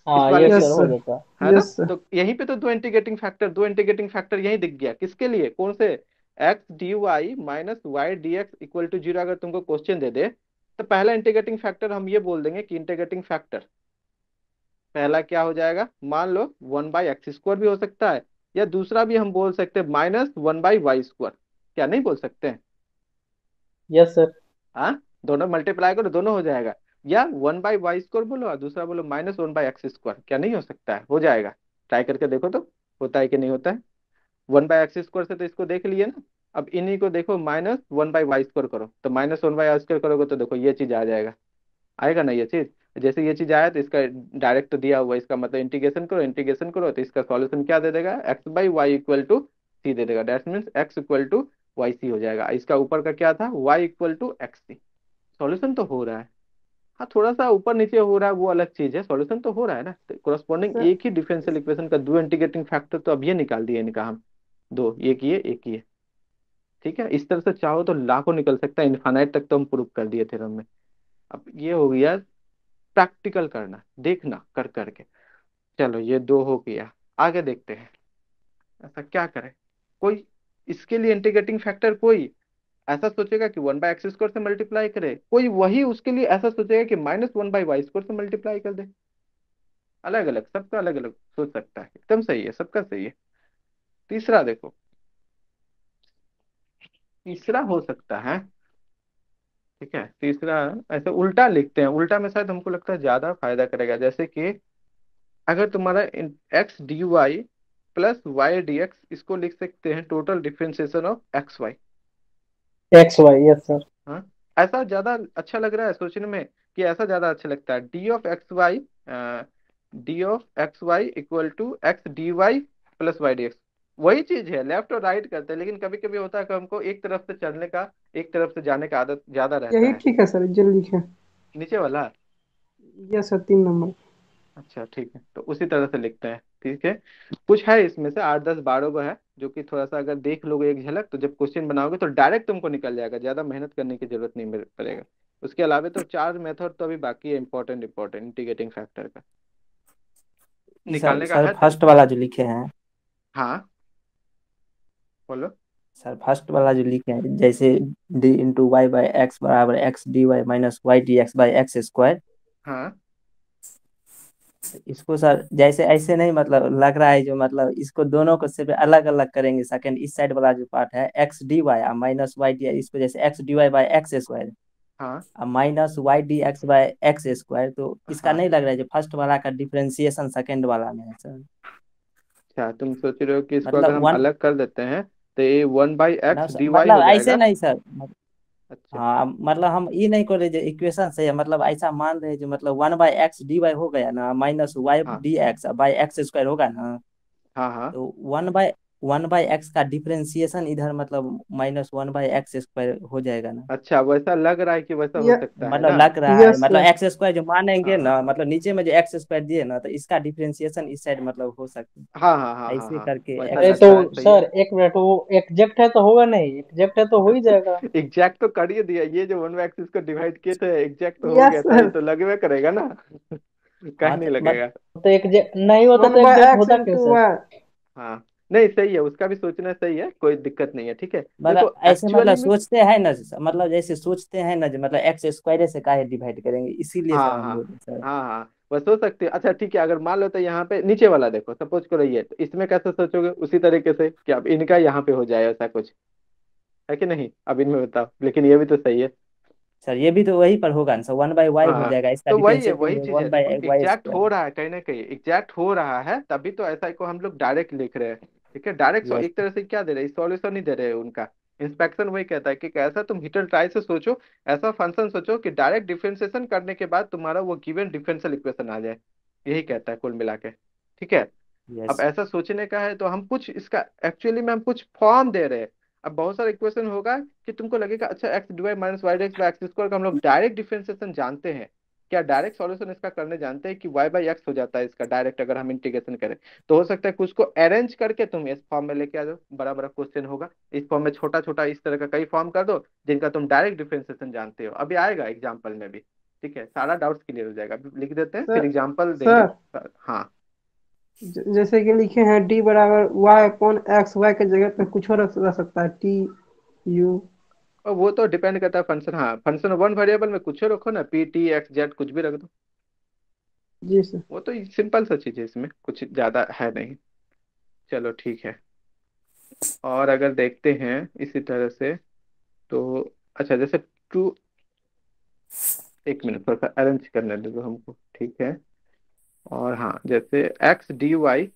इस हाँ वाले यस के, यस सर हो सर, जाता। है ना? Yes sir. तो यहीं पे तो दो इंटीग्रेटिंग फैक्टर, दो इंटीग्रेटिंग फैक्टर यहीं दिख गया। किसके लिए? कौन से? X D Y minus Y D x equal to zero अगर तुमको क्वेश्चन दे दे, तो पहला इंटीग्रेटिंग फैक्टर हम ये बोल देंगे कि इंटीग्रेटिंग फैक्टर पहला क्या हो जाएगा, मान लो वन बाई एक्स स्क्वायर भी हो सकता है, या दूसरा भी हम बोल सकते हैं minus one by Y square. क्या नहीं बोल सकते हैं? Yes sir. हाँ, दोनों मल्टीप्लाई करो दोनों हो जाएगा। या वन बाई वाई स्क्वायर बोलो और दूसरा बोलो minus one by x square. क्या नहीं हो सकता है? हो जाएगा। ट्राई करके देखो तो, होता है कि नहीं होता है। वन बाई एक्स स्क्वायर से तो इसको देख लिए ना। अब इन्हीं को देखो, minus one by Y square करो, तो minus one by Y square करोगे तो देखो ये चीज आ जाएगा। आएगा ना ये चीज? जैसे ये चीज आया तो इसका डायरेक्ट तो दिया हुआ है, इसका मतलब इंटीग्रेशन करो, इंटीग्रेशन करो तो इसका सॉल्यूशन क्या दे देगा, X by Y equal to C दे देगा। That means X equal to Y C हो जाएगा। इसका ऊपर का क्या था, Y equal to X C. Solution तो हो रहा है। हाँ, थोड़ा सा ऊपर नीचे हो रहा है वो अलग चीज है, सॉल्यूशन तो हो रहा है ना। तो कोरस्पॉन्डिंग सर एक ही डिफरेंशियल इक्वेशन का दो इंटीग्रेटिंग फैक्टर तो अब ये निकाल दिए इनका हम, दो, एक ये एक ये। ठीक है, इस तरह से चाहो तो लाखों निकल सकता है, इनफाइनाइट तक तो हम प्रूव कर दिए थ्योरम में। अब ये हो गया प्रैक्टिकल करना, देखना कर करके। चलो ये दो हो गया, आगे देखते हैं। ऐसा क्या करें, कोई इसके लिए इंटीग्रेटिंग फैक्टर कोई ऐसा सोचेगा कि वन बाई एक्स स्क्वायर से मल्टीप्लाई करे, कोई वही उसके लिए ऐसा सोचेगा कि minus one by Y square से मल्टीप्लाई कर दे। अलग अलग, सबका अलग अलग सोच सकता है, एकदम सही है, सबका सही है। तीसरा देखो, तीसरा हो सकता है, ठीक है, तीसरा ऐसे उल्टा लिखते हैं। उल्टा में शायद हमको लगता है ज्यादा फायदा करेगा। जैसे कि अगर तुम्हारा X D Y plus Y D X, इसको लिख सकते हैं total differentiation of X Y. X Y yes sir. हाँ, ऐसा ज्यादा अच्छा लग रहा है सोचने में, कि ऐसा ज्यादा अच्छा लगता है, D of X Y, D of X Y equal to x D Y plus Y D X. वही चीज है, लेफ्ट और राइट करते हैं, लेकिन कभी कभी होता है कि हमको एक तरफ से चलने का, एक तरफ से जाने का आदत ज्यादा रहता यही है। ठीक है सर, जल्दी लिखें। नीचे वाला, यस सर, तीन नंबर। अच्छा ठीक है, तो उसी तरह से लिखते हैं। ठीक है, कुछ है इसमें से आठ दस बारह को है, जो कि थोड़ा सा अगर देख लोगे एक झलक, तो जब क्वेश्चन बनाओगे तो डायरेक्ट तुमको निकल जाएगा, ज्यादा मेहनत करने की जरूरत नहीं मिल- पड़ेगा। उसके अलावा तो चार मेथड तो अभी बाकी है, इंपॉर्टेंट इंपॉर्टेंट इंटीग्रेटिंग फैक्टर का सर निकालने का सर है तो। फर्स्ट वाला जो लिखे हैं, हाँ बोलो। सर फर्स्ट वाला जो लिखे हैं, जैसे D into Y by X बराबर X D Y minus Y D x by x square, हाँ इसको सर जैसे ऐसे नहीं, मतलब लग रहा है जो, मतलब इसको दोनों को सिर्फ अलग अलग करेंगे। सेकंड इस साइड वाला जो पार्ट है एक्स डी वाई और माइनस वाई डी, इसको जैसे x D Y by x square हाँ और minus Y D x by x square, तो इसका हाँ। नहीं लग रहा है जो फर्स्ट वाला का डिफरेंशिएशन सेकंड वाला में है सर। अच्छा, तुम सोच रहे हो कि इसको अगर मतलब हम वन, अलग कर देते हैं तो ये वन बाई ना एक्स सर, डी वाई मतलब हो ऐसे जाएगा। नहीं सर। अच्छा। हाँ मतलब हम ये नहीं कर रहे जो इक्वेशन से है, मतलब ऐसा मान रहे जो, मतलब one by x D y हो गया ना, माइनस वाई हाँ D x by x square होगा ना, हाँ हाँ। तो one by one by x का डिफरेंशिएशन इधर मतलब minus one by x square हो जाएगा ना। अच्छा, वैसा लग रहा है कि वैसा हो य सकता है मतलब ना। लग रहा है, यस मतलब सर। एक्स स्क्वायर जो मानेंगे हाँ हाँ ना, हाँ मतलब नीचे में जो एक्स स्क्वायर दिए ना, तो इसका डिफरेंशिएशन इस साइड मतलब हो सकता हाँ हाँ हाँ है, हाँ ऐसे हाँ, करके वैसा एक्स अरे तो लगता है, स्क्वायर। सही है। सर एक मिनट, वो एग्जैक्ट है तो होगा नहीं, एग्जैक्ट है तो हो ही जाएगा। एग्जैक्ट तो कर ही दिया, ये जो वन एक्सिस को डिवाइड किए थे एग्जैक्ट तो हो यस गया था, ये सर। तो लगवे करेगा ना। कहीं हाँ नहीं तो मत लगेगा। तो एग्जैक्ट नहीं होता वन तो बाय एग्जैक्ट एक्स होता इंटू कैसे? वाई। हाँ, नहीं सही है, उसका भी सोचना सही है, कोई दिक्कत नहीं है। ठीक है, मतलब देखो ऐसे एक्चुअली मतलब में, सोचते हैं ना, मतलब जैसे सोचते हैं ना जो, मतलब एक्स स्क्वायर से काहे डिवाइड करेंगे, इसीलिए सर हाँ हम हाँ बोले सर। हाँ हाँ, वह सोच सकते हैं। अच्छा ठीक है, अगर मान लो तो यहाँ पे नीचे वाला देखो, सपोज करो ये, तो इसमें कैसे सोचोगे उसी तरीके से कि अब इनका यहाँ पे हो जाए, ऐसा कुछ है कि नहीं? अब इनमें बताओ, लेकिन ये भी तो सही है। सर ये भी तो वही पर होगा ना सर, वन बाई वाई हो हाँ, जाएगा, इसका तो वही है, डिफरेंशिएशन वही चीज है, वन देखो बाई वाई एग्जैक्ट हो स्क्वायर। रहा है कहीं ना कहीं, एग्जैक्ट हो रहा है, तभी तो ऐसा को हम लोग डायरेक्ट लिख रहे हैं। ठीक है, डायरेक्ट यस। एक तरह से क्या दे रहे हैं, सॉल्यूशन नहीं दे रहे हैं उनका। इंस्पेक्शन वही कहता है कि कैसा तुम हिट एंड ट्राई से सोचो, ऐसा फंक्शन सोचो कि डायरेक्ट डिफरेंशिएशन करने के बाद तुम्हारा वो गिवन डिफरेंशियल इक्वेशन आ जाए। यही कहता है कुल मिला के। ठीक है, अब यस। ऐसा सोचने का है तो हम कुछ इसका एक्चुअली में हम कुछ फॉर्म दे रहे हैं। अब बहुत सारा इक्वेशन होगा कि तुमको लगेगा अच्छा x divide minus y x by x square का हम लोग डायरेक्ट डिफरेंशिएशन जानते हैं, क्या डायरेक्ट सॉल्यूशन इसका करने जानते हैं कि y बाई एक्स हो जाता है इसका डायरेक्ट, अगर हम इंटीग्रेशन करें तो हो सकता है कुछ को अरेंज करके तुम इस फॉर्म में लेके आ जाओ, बड़ा बड़ा क्वेश्चन होगा, इस फॉर्म में छोटा छोटा इस तरह का कई फॉर्म कर दो जिनका तुम डायरेक्ट डिफरेंशिएशन जानते हो, अभी आएगा एग्जाम्पल में भी। ठीक है, सारा डाउट्स क्लियर हो जाएगा। अभी लिख देते हैं, सर फिर एग्जांपल देंगे। सर हाँ ज- जैसे कि लिखे हैं डी बराबर वाई अपॉन एक्स, वाई के जगह पे कुछ और रख रख सकता है, टी यू। और वो तो डिपेंड करता है फंक्शन। हाँ, फंक्शन वन वेरिएबल में कुछ रखो ना, पी टी एक्स जेड कुछ भी रख दो। जी सर। वो तो सिंपल सा चीज है, इसमें कुछ ज्यादा है नहीं। चलो ठीक है। और अगर देखते हैं इसी तरह से तो, अच्छा जैसे टू, एक मिनट थोड़ा सा अरेंज करने दो हमको, ठीक है। और हाँ, जैसे x D Y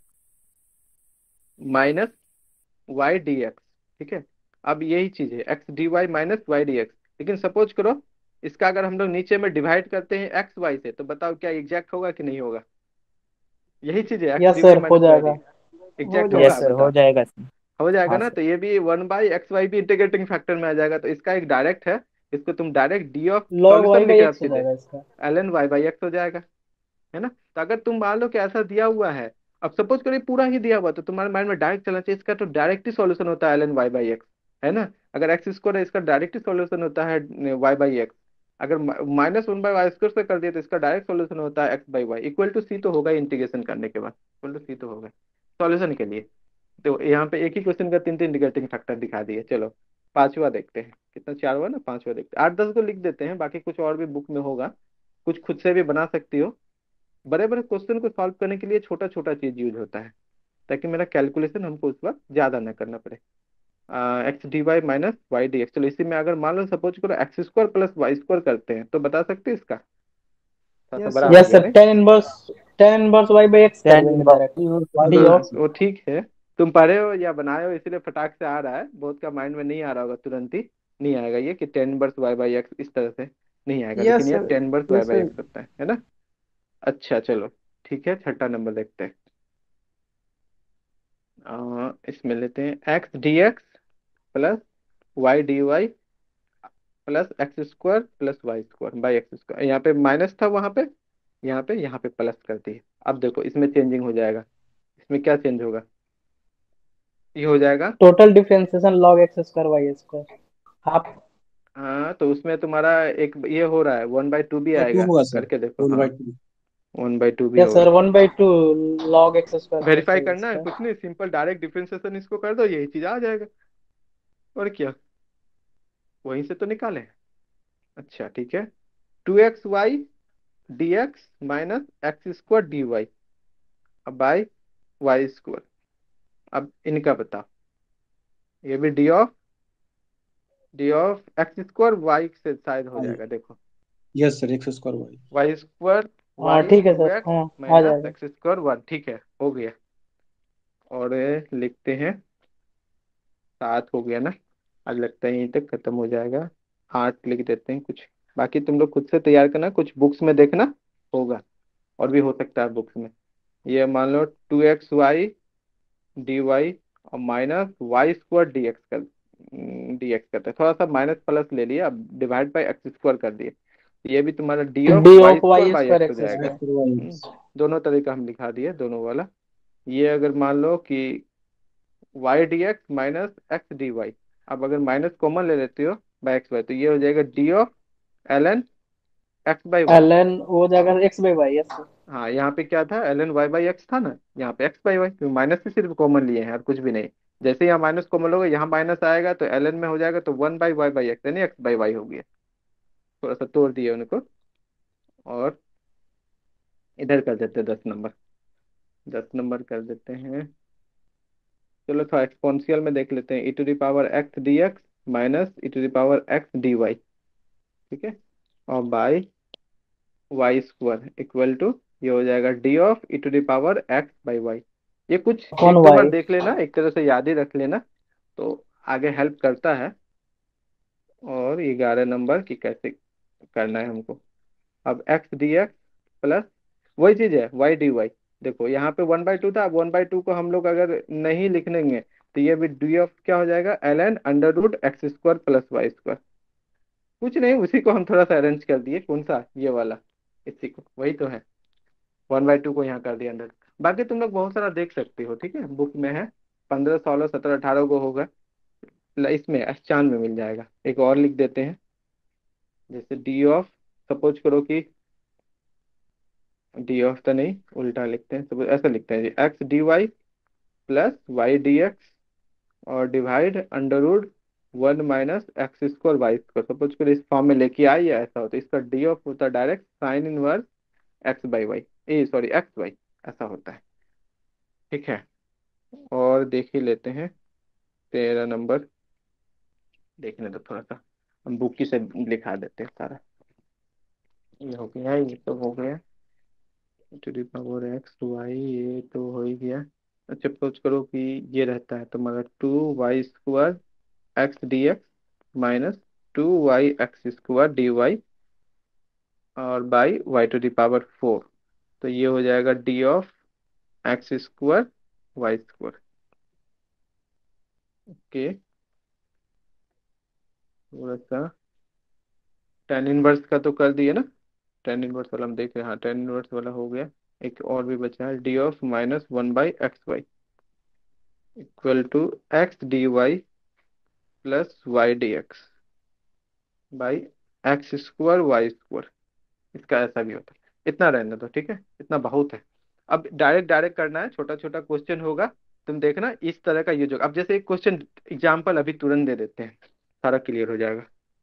minus Y D x, ठीक है। अब यही चीज है, x D Y minus Y D x. लेकिन सपोज करो इसका अगर हम लोग नीचे में डिवाइड करते हैं एक्स वाई से, तो बताओ क्या एग्जैक्ट होगा कि नहीं होगा? यही चीज है, x yes d y sir हो माइनस वाई डी जाएगा। हो एग्जैक्ट जाएगा यस होगा, सर, सर। हो बताओ। जाएगा सर। हो जाएगा हाँ ना, सर। तो ये भी वन बाई एक्स वाई भी इंटीग्रेटिंग फैक्टर में आ जाएगा, तो इसका एक डायरेक्ट है। इसको तुम direct d of log y solution लिख बाई रहे हो एक्स हो सीधे, जाएगा इसका। L n y by x हो जाएगा, है ना। तो अगर तुम मान लो कि ऐसा दिया हुआ है, अब सपोज करो ये पूरा ही दिया हुआ, तो तुम्हारे माइंड में डायरेक्ट चलना चाहिए इसका तो डायरेक्ट ही सॉल्यूशन होता है l n y by x, है ना। अगर एक्स स्क्वायर है, इसका डायरेक्ट ही सॉल्यूशन होता है वाई बाई एक्स। अगर minus one by Y square से कर दिया तो इसका डायरेक्ट सॉल्यूशन होता है x by Y equal to c, तो होगा इंटीग्रेशन करने के बाद इक्वल टू सी तो होगा सॉल्यूशन के लिए। तो यहाँ पे एक ही क्वेश्चन का तीन तीन इंटीग्रेटिंग फैक्टर दिखा दिए। चलो पांचवा देखते हैं, कितना चार हुआ ना, पांचवा देखते हैं। आठ दस को लिख देते हैं, बाकी कुछ और भी बुक में होगा, कुछ खुद से भी बना सकती हो। बड़े बड़े क्वेश्चन को सॉल्व करने के लिए छोटा छोटा चीज यूज होता है, ताकि मेरा कैलकुलेशन हमको उस वक्त ज्यादा ना करना पड़े। X D Y minus Y D x, चलो इसी में अगर मान लो सपोज करो x square plus y square करते हैं, तो बता सकते हैं इसका थोड़ा सा यस बड़ा सर। हो यस गया सर, नहीं? Tan inverse tan inverse y by x कर टेन देंगे इनवर्स डायरेक्ट। डी हाँ ऑफ। वो ठीक है, तुम पढ़े हो या बनाए हो इसीलिए फटाक से आ रहा है, बहुत का माइंड में नहीं आ रहा होगा तुरंत ही। नहीं आएगा ये कि tan inverse y by x इस तरह से नहीं आएगा, लेकिन यस ये sir. Tan inverse y yes by sir. X होता है है ना। अच्छा चलो ठीक है, छठा नंबर देखते हैं। अ, इसमें लेते हैं x d x plus Y D Y plus x square plus y square by x square. यहाँ पे माइनस था, वहां पे यहाँ पे यहाँ पे प्लस कर दिए। अब देखो इसमें चेंजिंग हो जाएगा, इसमें क्या चेंज होगा, ये हो जाएगा। Total differentiation log x square y square half. हाँ तो उसमें तुम्हारा एक ये हो रहा है, वन बाई टू भी या टू आएगा, होगा सर, करके देखो। वन हाँ by two. One by two भी यस होगा। Sir, one by two log x square plus verify y करना है, स्क्वायर। कुछ नहीं, सिंपल डायरेक्ट डिफरेंशिएशन इसको कर दो, यही चीज आ जाएगा। और क्या, वहीं से तो निकाले। अच्छा ठीक है, two x Y D x minus x square d Y, अब बाई वाई स्क्वायर। अब इनका बताओ, ये भी d of d of x square y से शायद हो जाएगा, देखो yes sir, x square y. Y square हाँ वाई ठीक है टू सर, एक्स हाँ आ माइनस जाएगा। एक्स स्क्वायर वन, ठीक है हो गया। और ये लिखते हैं, सात हो गया ना, आज लगता है यहीं तक खत्म हो जाएगा। आठ लिख देते हैं कुछ, बाकी तुम लोग खुद से तैयार करना, कुछ बुक्स में देखना होगा, और भी हो सकता है बुक्स में। ये मान लो two x Y D Y और minus y square d x कर डी एक्स करते हैं, थोड़ा सा माइनस प्लस ले लिया, अब डिवाइड बाई एक्स स्क्वायर कर दिए। ये भी तुम्हारा d of d y of square y by square x हो एक्स जाएगा। स्क्वायर। X y. हम्म, दोनों तरीका हम लिखा दिए, दोनों वाला। ये अगर मान लो कि y D x minus x D Y, अब अगर माइनस कॉमन ले लेते हो बाई एक्स वाई, तो ये हो जाएगा D of l n x by y. L n हो जाएगा x by y. Yes sir. हाँ यहाँ पे क्या था, l n y by x था ना, यहाँ पे एक्स बाई वाई, क्योंकि माइनस से सिर्फ कॉमन लिए हैं और कुछ भी नहीं। जैसे यहाँ माइनस कॉमन होगा, यहाँ माइनस आएगा तो एल एन में हो जाएगा, तो one by y by x यानी एक्स बाई वाई हो गया। थोड़ा सा तोड़ दिए उनको, और इधर कर देते हैं दस नंबर, दस नंबर कर देते हैं। चलो थोड़ा एक्सपोनेंशियल में देख लेते हैं, e to the power x d x minus e to the power x D Y, ठीक है, और by Y square equal to, ये हो जाएगा D of e to the power x by y. ये कुछ कौन एक दो बार वाई? देख लेना, एक तरह से याद ही रख लेना, तो आगे हेल्प करता है। और ग्यारह नंबर की कैसे करना है हमको, अब एक्स डी एक्स प्लस वही चीज है वाई डी वाई। देखो यहाँ पे वन बाई टू था, अब वन बाई टू को हम लोग अगर नहीं लिखेंगे, तो ये भी डी ऑफ क्या हो जाएगा, l n under root x square plus y square. कुछ नहीं, उसी को हम थोड़ा सा अरेंज कर दिए, कौन सा, ये वाला, इसी को, वही तो है। वन बाई टू को यहाँ कर दिया अंदर। बाकी तुम लोग बहुत सारा देख सकते हो, ठीक है, बुक में है, पंद्रह सोलह सत्रह अठारह को होगा, ल- इसमें अष्टान में मिल जाएगा। एक और लिख देते हैं, जैसे डी ऑफ सपोज करो कि डी ऑफ तो नहीं, उल्टा लिखते हैं, सपोज ऐसा लिखते हैं जी, x D Y plus Y D x और divide under root one minus x square y square. Suppose करो इस फॉर्म में लेके आए या ऐसा होता है, इसका डी ऑफ होता है direct sine inverse x by y, uh sorry x y, ऐसा होता है। ठीक है, और देख ही लेते हैं तेरह नंबर, देखने दो थोड़ा सा, हम बुक की से लिखा देते हैं सारा। ये हो गया, ये तो हो गया, to the power x y, ये तो हो ही गया। अच्छा सपोज करो कि ये रहता है तुम्हारा two y square x d x minus two y x square d Y और by y to the power four. तो ये हो जाएगा D of x square y square. Okay, थोड़ा सा टेन इनवर्स का तो कर दिए ना, टेन इनवर्स वाला हम देख रहे हैं, हाँ टेन इनवर्स वाला हो गया। एक और भी बचा है, D of minus one by x Y equal to x D Y plus Y D x by x square y square. इसका ऐसा भी होता है, इतना रहने दो, ठीक है, इतना बहुत है। अब डायरेक्ट डायरेक्ट करना है, छोटा छोटा क्वेश्चन होगा, तुम देखना इस तरह का यूज होगा। अब जैसे एक क्वेश्चन एग्जाम्पल अभी तुरंत दे देते हैं, सारा क्लियर हो जाएगा,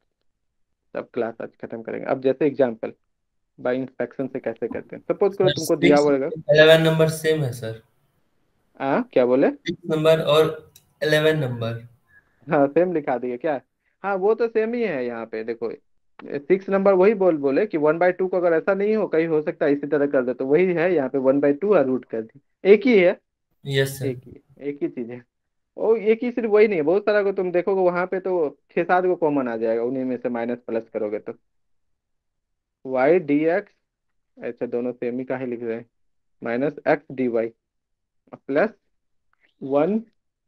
सब क्लास आज खत्म करेंगे। अब जैसे एग्जाम्पल बाई इंस्पेक्शन से कैसे करते हैं, सपोज करो सर तुमको दिया सिक्स हुआ रहेगा। इलेवन नंबर सेम है सर, हाँ क्या बोले? सिक्स नंबर और इलेवन नंबर। हाँ सेम लिखा दिए क्या? हाँ वो तो सेम ही है, यहाँ पे देखो सिक्स नंबर वही बोल बोले कि वन बाई टू को अगर ऐसा नहीं हो, कहीं हो सकता है इसी तरह कर दे, तो वही है यहाँ पे वन बाई टू और रूट कर दी, एक ही है, यस सर। एक ही एक ही चीज है। ओ एक ही, सिर्फ वही नहीं है, बहुत सारा को तुम देखोगे वहां पे तो छह सात को कॉमन आ जाएगा, उन्हीं में से माइनस प्लस करोगे तो वाई डी एक्स, अच्छा दोनों सेम ही का ही लिख रहे हैं, minus x D Y plus one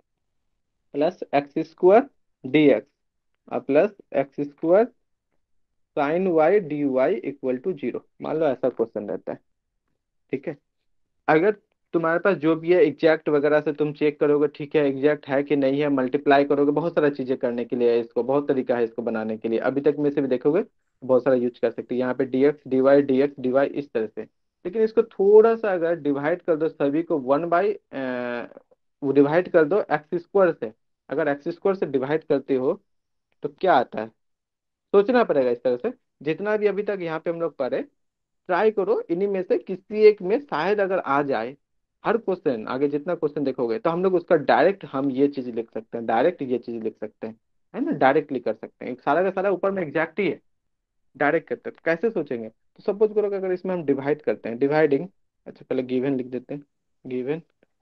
plus x square d x plus x square sine y D y equal to zero. मान लो ऐसा क्वेश्चन रहता है, ठीक है। अगर तुम्हारे पास जो भी है एग्जैक्ट वगैरह से तुम चेक करोगे, ठीक है एग्जैक्ट है कि नहीं है, मल्टीप्लाई करोगे, बहुत सारा चीजें करने के लिए है इसको, बहुत तरीका है इसको बनाने के लिए, अभी तक में से भी देखोगे बहुत सारा यूज कर सकते हैं। यहाँ पे d x D y D x D y इस तरह से, लेकिन इसको थोड़ा सा अगर डिवाइड कर दो सभी को वन बाई, वो डिवाइड कर दो एक्स स्क्वायर से, अगर एक्स स्क्वायर से डिवाइड करते हो तो क्या आता है, सोचना पड़ेगा इस तरह से। जितना भी अभी तक यहाँ पे हम लोग पढ़े, ट्राई करो इन्हीं में से किसी एक में शायद अगर आ जाए। हर क्वेश्चन आगे जितना क्वेश्चन देखोगे तो हम लोग उसका डायरेक्ट हम ये चीज लिख सकते हैं, डायरेक्ट ये चीज लिख सकते हैं, है ना, डायरेक्टली कर सकते हैं, एक सारा का सारा ऊपर में एग्जैक्ट ही है, डायरेक्ट करते हैं। तो कैसे सोचेंगे, तो सपोज करो कि अगर इसमें हम डिवाइड करते हैं, डिवाइडिंग, अच्छा पहले गिवन लिख देते हैं, given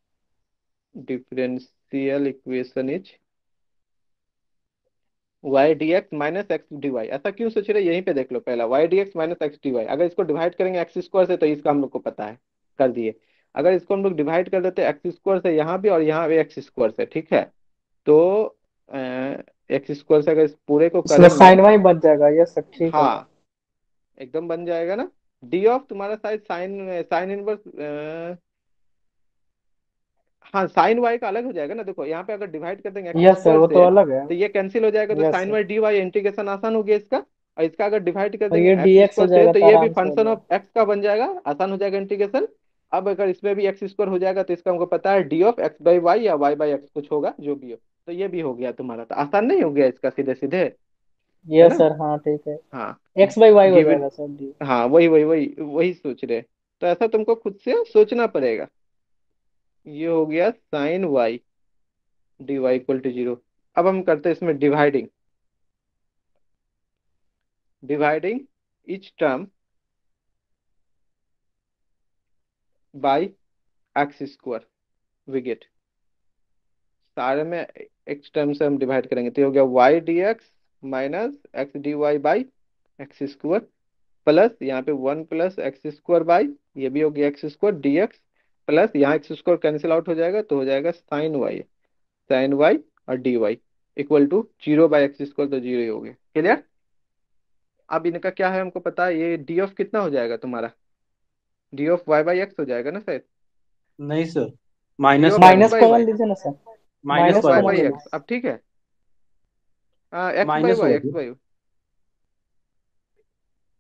differential equation is y D x minus x D y. ऐसा क्यों सोच रहे, यहीं पे देख लो, पहला y D x minus x D y, अगर इसको डिवाइड करेंगे एक्स स्क्वायर से तो इसका हम लोग को पता है, कर दिए। अगर इसको हम लोग डिवाइड कर देते हैं एक्स स्क्वायर से यहाँ भी और यहाँ भी एक्स स्क्वायर से, ठीक है, तो एक्स स्क्वायर से अगर इस पूरे को इसमें करेंगे, साइन वाई बच जाएगा, ये सब ठीक है। हाँ एकदम बन जाएगा ना। डी ऑफ तुम्हारा शायद साइन साइन इनवर्स, हाँ साइन वाई का अलग हो जाएगा ना, देखो यहाँ पे अगर डिवाइड कर देंगे एक्स यस सर, स्क्वायर वो तो से अलग है। तो ये कैंसिल हो जाएगा, तो yes sine sir, y D y integration आसान हो गया इसका। और इसका अगर डिवाइड कर और देंगे ये एक्स डीएक्स हो स्क्वायर से जाएगा तो तो ये भी आराम से हो फंक्शन जाएगा। ऑफ एक्स का बन जाएगा, आसान हो जाएगा इंटीग्रेशन। अब अगर इसमें भी एक्स स्क्वायर हो जाएगा तो इसका हमको पता है D of x by y या वाई बाई एक्स कुछ होगा जो भी हो, तो ये भी हो गया तुम्हारा, तो आसान नहीं हो गया इसका सीधे सीधे, है यस ना। सर, हाँ ठीक है, हाँ एक्स बाई वाई हो गिवन, जाएगा सर डी। हाँ वही वही वही वही सोच रहे, तो ऐसा तुमको खुद से सोचना पड़ेगा। ये हो गया sine y D y equal to zero. अब हम करते हैं इसमें dividing, dividing each term by x square, we get सारे में x टर्म से हम डिवाइड करेंगे, तो ये हो गया y d x minus x D Y by x square plus यहाँ पे one plus x square by, ये भी हो गया x square d x plus यहाँ एक्स स्क्वायर कैंसिल आउट हो जाएगा तो हो जाएगा साइन वाई, साइन वाई और d y equal to zero by x square, तो जीरो ही हो गया, क्लियर। अब इनका क्या है हमको पता है, ये डी ऑफ कितना हो जाएगा तुम्हारा, d of Y by x हो जाएगा ना शायद, नहीं sir, d minus of y x minus by common y, लीजिए ना sir, minus minus minus y y common by ले एक्स, लो। अब ठीक है, x by minus y y x by,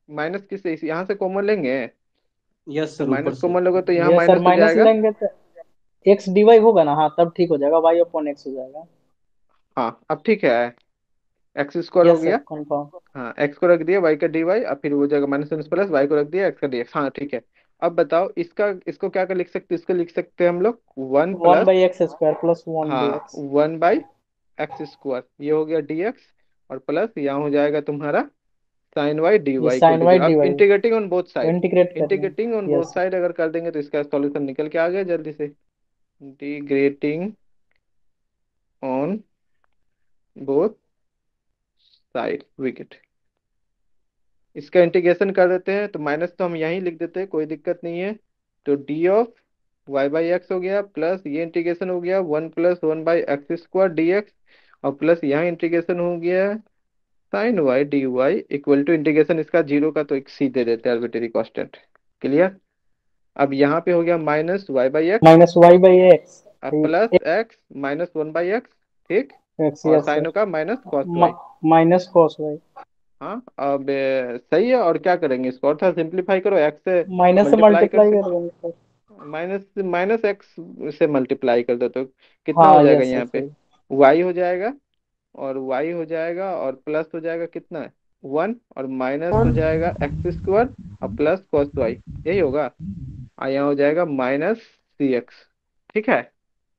minus किस इस यहाँ से कॉमन लेंगे, यस तो सर, ऊपर माइनस से। कॉमन लोगे तो यहाँ ये सर माइनस हो माइनस जाएगा। लेंगे तो एक्स डी वाई होगा ना, हाँ तब ठीक हो जाएगा, वाई अपॉन एक्स हो जाएगा। हाँ अब ठीक है, एक्स स्क्वायर हो यस सर गया। कंफर्म। हाँ एक्स को रख दिया, वाई का डी वाई, अब फिर वो जगह माइनस माइनस प्लस, वाई को रख दिया, एक्स का डी एक्स। हाँ ठीक है। अब बताओ इसका, इसको क्या कर लिख सकते हैं, इसको लिख सकते हैं हम लोग one one plus, by x square plus one d हाँ x. One by x square, ये हो गया डी एक्स, और प्लस यहाँ हो जाएगा तुम्हारा साइन वाई डी ये y equal sine to y zero. D अब y integrating on both side, integrate कर इंटीग्रेटिंग ऑन लेंगे। बोथ यस साइड अगर कर देंगे तो इसका सॉल्यूशन निकल के आ गया जल्दी से। Integrating on both side wicket, इसका इंटीग्रेशन कर देते हैं तो माइनस तो हम यहीं लिख देते हैं, कोई दिक्कत नहीं है। तो d of Y by x हो गया, प्लस ये इंटीग्रेशन हो गया one plus one by x square d x, और प्लस यहाँ इंटीग्रेशन हो गया sine y D y equal to integration इसका जीरो का तो एक सी दे देते हैं आर्बिट्रेरी कांस्टेंट। क्लियर। अब यहाँ पे हो गया minus y by x, minus y by x अब plus x minus one by x, ठीक, एक्स। और यस साइन सर का minus cos y. Minus cos y. हाँ अब ए, सही है। और क्या करेंगे, इसको और थोड़ा सिंप्लीफाई करो, एक्स से माइनस से मल्टीप्लाई कर मल्टीप्लाई कर सकते, देंगे सर। माइनस माइनस एक्स से मल्टीप्लाई कर दो तो कितना हो हाँ जाएगा यस सर यहाँ पे, सही। वाई हो जाएगा, और वाई हो जाएगा, और प्लस हो जाएगा कितना है वन, और माइनस हो जाएगा एक्स स्क्वायर, और प्लस कॉस वाई, यही होगा। और यहाँ हो जाएगा माइनस सी एक्स, ठीक है।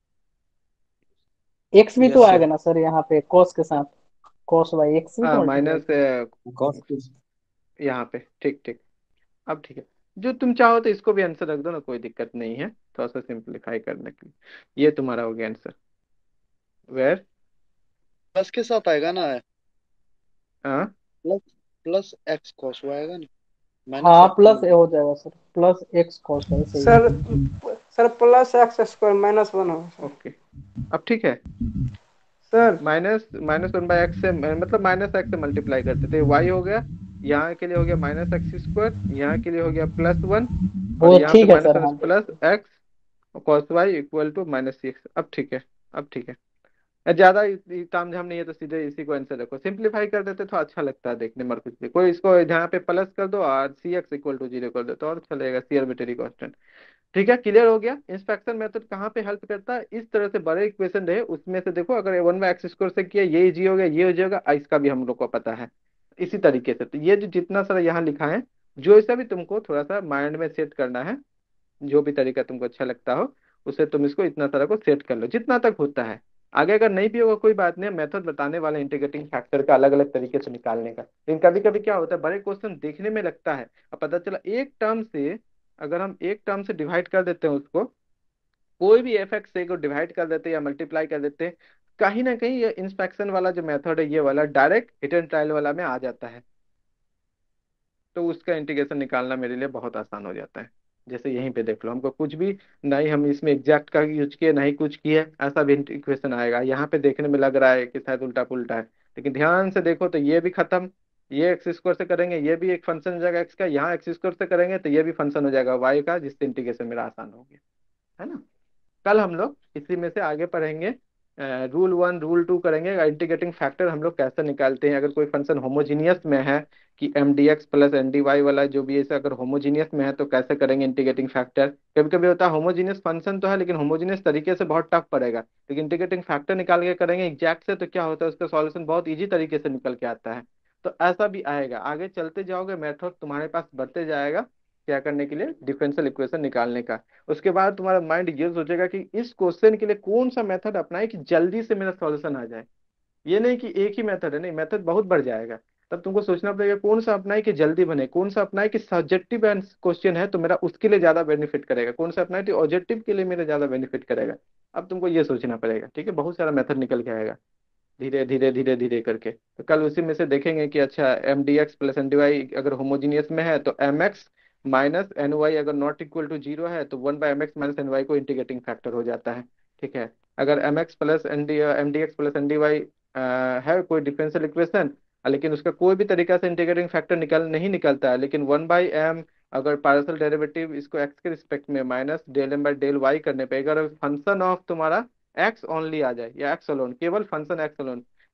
एक्स भी तो यस आएगा सर। ना सर यहाँ पे कॉस के साथ, कॉस वाई एक्स भी तो मल्टीप्लाई माइनस कर। कॉस। यहाँ पे, ठीक ठीक। अब ठीक है, जो तुम चाहो तो इसको भी आंसर रख दो ना, कोई दिक्कत नहीं है, थोड़ा सा सिंप्लीफाई करने के लिए। ये तुम्हारा हो गया आंसर। वेर प्लस के साथ आएगा ना, हाँ प्लस प्लस एक्स कॉस वो आएगा ना, माइनस हाँ एक्स प्लस तो हो जाएगा sir, plus x cos y सही सर है। Sir plus x square minus one होगा सर। ओके। अब ठीक है, sir minus minus one by x से मतलब माइनस एक्स से मल्टीप्लाई करते थे, वाई हो गया, यहाँ के लिए हो गया माइनस एक्स स्क्वायर, यहाँ के लिए हो गया प्लस वन, और वो यहाँ पे ठीक है माइनस सर। वन हाँ plus x cos y equal to minus six. अब ठीक है, अब ठीक है। ज्यादा ताम झाम नहीं है तो सीधे इसी को आंसर रखो, सिंप्लीफाई कर देते तो अच्छा लगता है देखने में, और कुछ भी कोई इसको यहाँ पे प्लस कर दो और c x equal to zero कर दो तो और अच्छा लगेगा, सी आर्बिट्रेरी कांस्टेंट। ठीक है, क्लियर हो गया। इंस्पेक्शन मेथड कहाँ पे हेल्प करता है, इस तरह से बड़े इक्वेशन रहे उसमें से देखो, अगर वन बाई एक्स स्क्वायर से किया ये जी हो गया, ये हो जाएगा, आ, इसका भी हम लोग को पता है। इसी तरीके से तो ये जो जितना सारा यहाँ लिखा है, जो ऐसा भी तुमको थोड़ा सा माइंड में सेट करना है, जो भी तरीका तुमको अच्छा लगता हो उसे तुम इसको इतना सारा को सेट कर लो जितना तक होता है। आगे अगर नहीं भी होगा कोई बात नहीं, मेथड बताने वाले इंटीग्रेटिंग फैक्टर का अलग अलग तरीके से निकालने का। लेकिन कभी कभी क्या होता है, बड़े क्वेश्चन देखने में लगता है, अब पता चला एक टर्म से, अगर हम एक टर्म से डिवाइड कर देते हैं उसको, कोई भी एफ एक्स से को डिवाइड कर देते हैं या मल्टीप्लाई कर देते हैं, कहीं ना कहीं ये इंस्पेक्शन वाला जो मेथड है ये वाला डायरेक्ट हिट एंड ट्रायल वाला में आ जाता है, तो उसका इंटीग्रेशन निकालना मेरे लिए बहुत आसान हो जाता है। जैसे यहीं पे देख लो, हमको कुछ भी नहीं, हम इसमें एग्जैक्ट का यूज किए नहीं कुछ किए, ऐसा भी इक्वेशन आएगा। यहाँ पे देखने में लग रहा है कि शायद उल्टा पुल्टा है, लेकिन ध्यान से देखो तो ये भी खत्म, ये एक्स स्क्वायर से करेंगे ये भी एक फंक्शन हो जाएगा एक्स का, यहाँ एक्स स्क्वायर से करेंगे तो ये भी फंक्शन हो जाएगा वाई का, जिससे इंटीग्रेशन मेरा आसान हो गया, है ना। कल हम लोग इसी में से आगे पढ़ेंगे, रूल वन रूल टू करेंगे, इंटीग्रेटिंग फैक्टर हम लोग कैसे निकालते हैं, अगर कोई फंक्शन होमोजीनियस में है कि M D x plus N D y वाला जो भी ऐसा अगर होमोजीनियस में है तो कैसे करेंगे इंटीग्रेटिंग फैक्टर। कभी कभी होता है होमोजीनियस फंक्शन तो है लेकिन होमोजीनियस तरीके से बहुत टफ पड़ेगा, लेकिन इंटीग्रेटिंग फैक्टर निकाल के करेंगे एग्जैक्ट से तो क्या होता है उसका सॉल्यूशन बहुत ईजी तरीके से निकल के आता है। तो ऐसा भी आएगा, आगे चलते जाओगे मेथड तुम्हारे पास बढ़ते जाएगा, क्या करने के लिए, डिफरेंशियल इक्वेशन निकालने का। उसके बाद तुम्हारा माइंड ये सोचेगा कि इस क्वेश्चन के लिए कौन सा मेथड अपनाए कि जल्दी से मेरा सॉल्यूशन आ जाए। ये नहीं कि एक ही मेथड है, नहीं, मेथड बहुत बढ़ जाएगा। तब तुमको सोचना पड़ेगा कौन सा अपनाए कि जल्दी बने, कौन सा अपनाए कि सब्जेक्टिव क्वेश्चन है तो मेरा उसके लिए ज्यादा बेनिफिट करेगा, कौन सा अपनाए तो ऑब्जेक्टिव के लिए मेरा ज्यादा बेनिफिट करेगा। अब तुमको ये सोचना पड़ेगा, ठीक है, बहुत सारा मेथड निकल के आएगा धीरे धीरे धीरे धीरे करके। तो कल उसी में से देखेंगे कि अच्छा M D x plus N D y अगर होमोजीनियस में है तो M x minus N y अगर नॉट इक्वल टू जीरो है तो one by M x minus N y को इंटीग्रेटिंग फैक्टर हो जाता है। ठीक है, अगर M x plus N d M D x plus N D y है कोई डिफरेंशियल इक्वेशन, लेकिन उसका कोई भी तरीका से इंटीग्रेटिंग फैक्टर निकल नहीं निकलता है, लेकिन वन बाई एम अगर पार्शियल डेरिवेटिव इसको एक्स के रिस्पेक्ट में minus del M by del y करने पे अगर फंक्शन ऑफ तुम्हारा एक्स ओनली आ जाए या एक्स अलोन, केवल फंक्शन एक्स अलोन,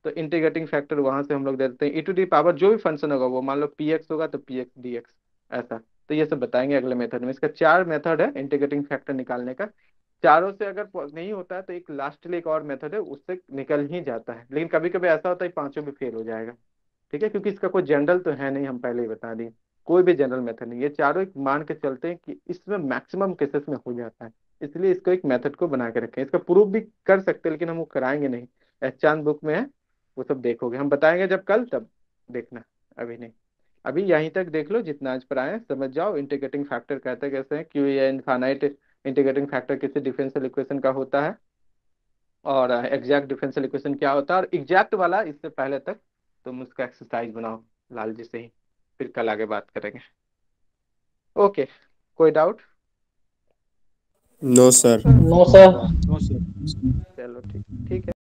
तो इंटीग्रेटिंग फैक्टर वहां से हम लोग दे देते हैं, ई टू दी पावर जो भी फंक्शन होगा वो, मान लो पी एक्स होगा तो पी एक्स डी एक्स ऐसा। तो ये सब बताएंगे अगले मेथड में। इसका चार मेथड है इंटीग्रेटिंग फैक्टर निकालने का। चारों से अगर प- नहीं होता है तो एक लास्टली एक और मेथड है, उससे निकल ही जाता है, लेकिन कभी कभी ऐसा होता है पांचों भी फेल हो जाएगा। ठीक है, क्योंकि इसका कोई जनरल तो है नहीं, हम पहले ही बता दें कोई भी जनरल मेथड नहीं, ये चारों एक मान के चलते हैं कि इसमें मैक्सिमम केसेस में हो जाता है, इसलिए इसको एक मेथड को बना के रखें। इसका प्रूफ भी कर सकते हैं लेकिन हम वो कराएंगे नहीं, एहचान बुक में है, वो सब देखोगे, हम बताएंगे जब कल तब देखना, अभी नहीं। अभी यहीं तक देख लो जितना आज पर आए, समझ जाओ इंटीग्रेटिंग फैक्टर कहते कैसे हैं, क्यों ये इनफाइनाइट इंटीग्रेटिंग फैक्टर किसी डिफरेंशियल इक्वेशन का होता है, और एग्जैक्ट डिफरेंशियल इक्वेशन क्या होता है, और एग्जैक्ट वाला इससे पहले तक तुम उसका एक्सरसाइज बनाओ लाल जी से ही, फिर कल आगे बात करेंगे। ओके, कोई doubt? No sir. No sir. No sir. चलो ठीक ठीक है।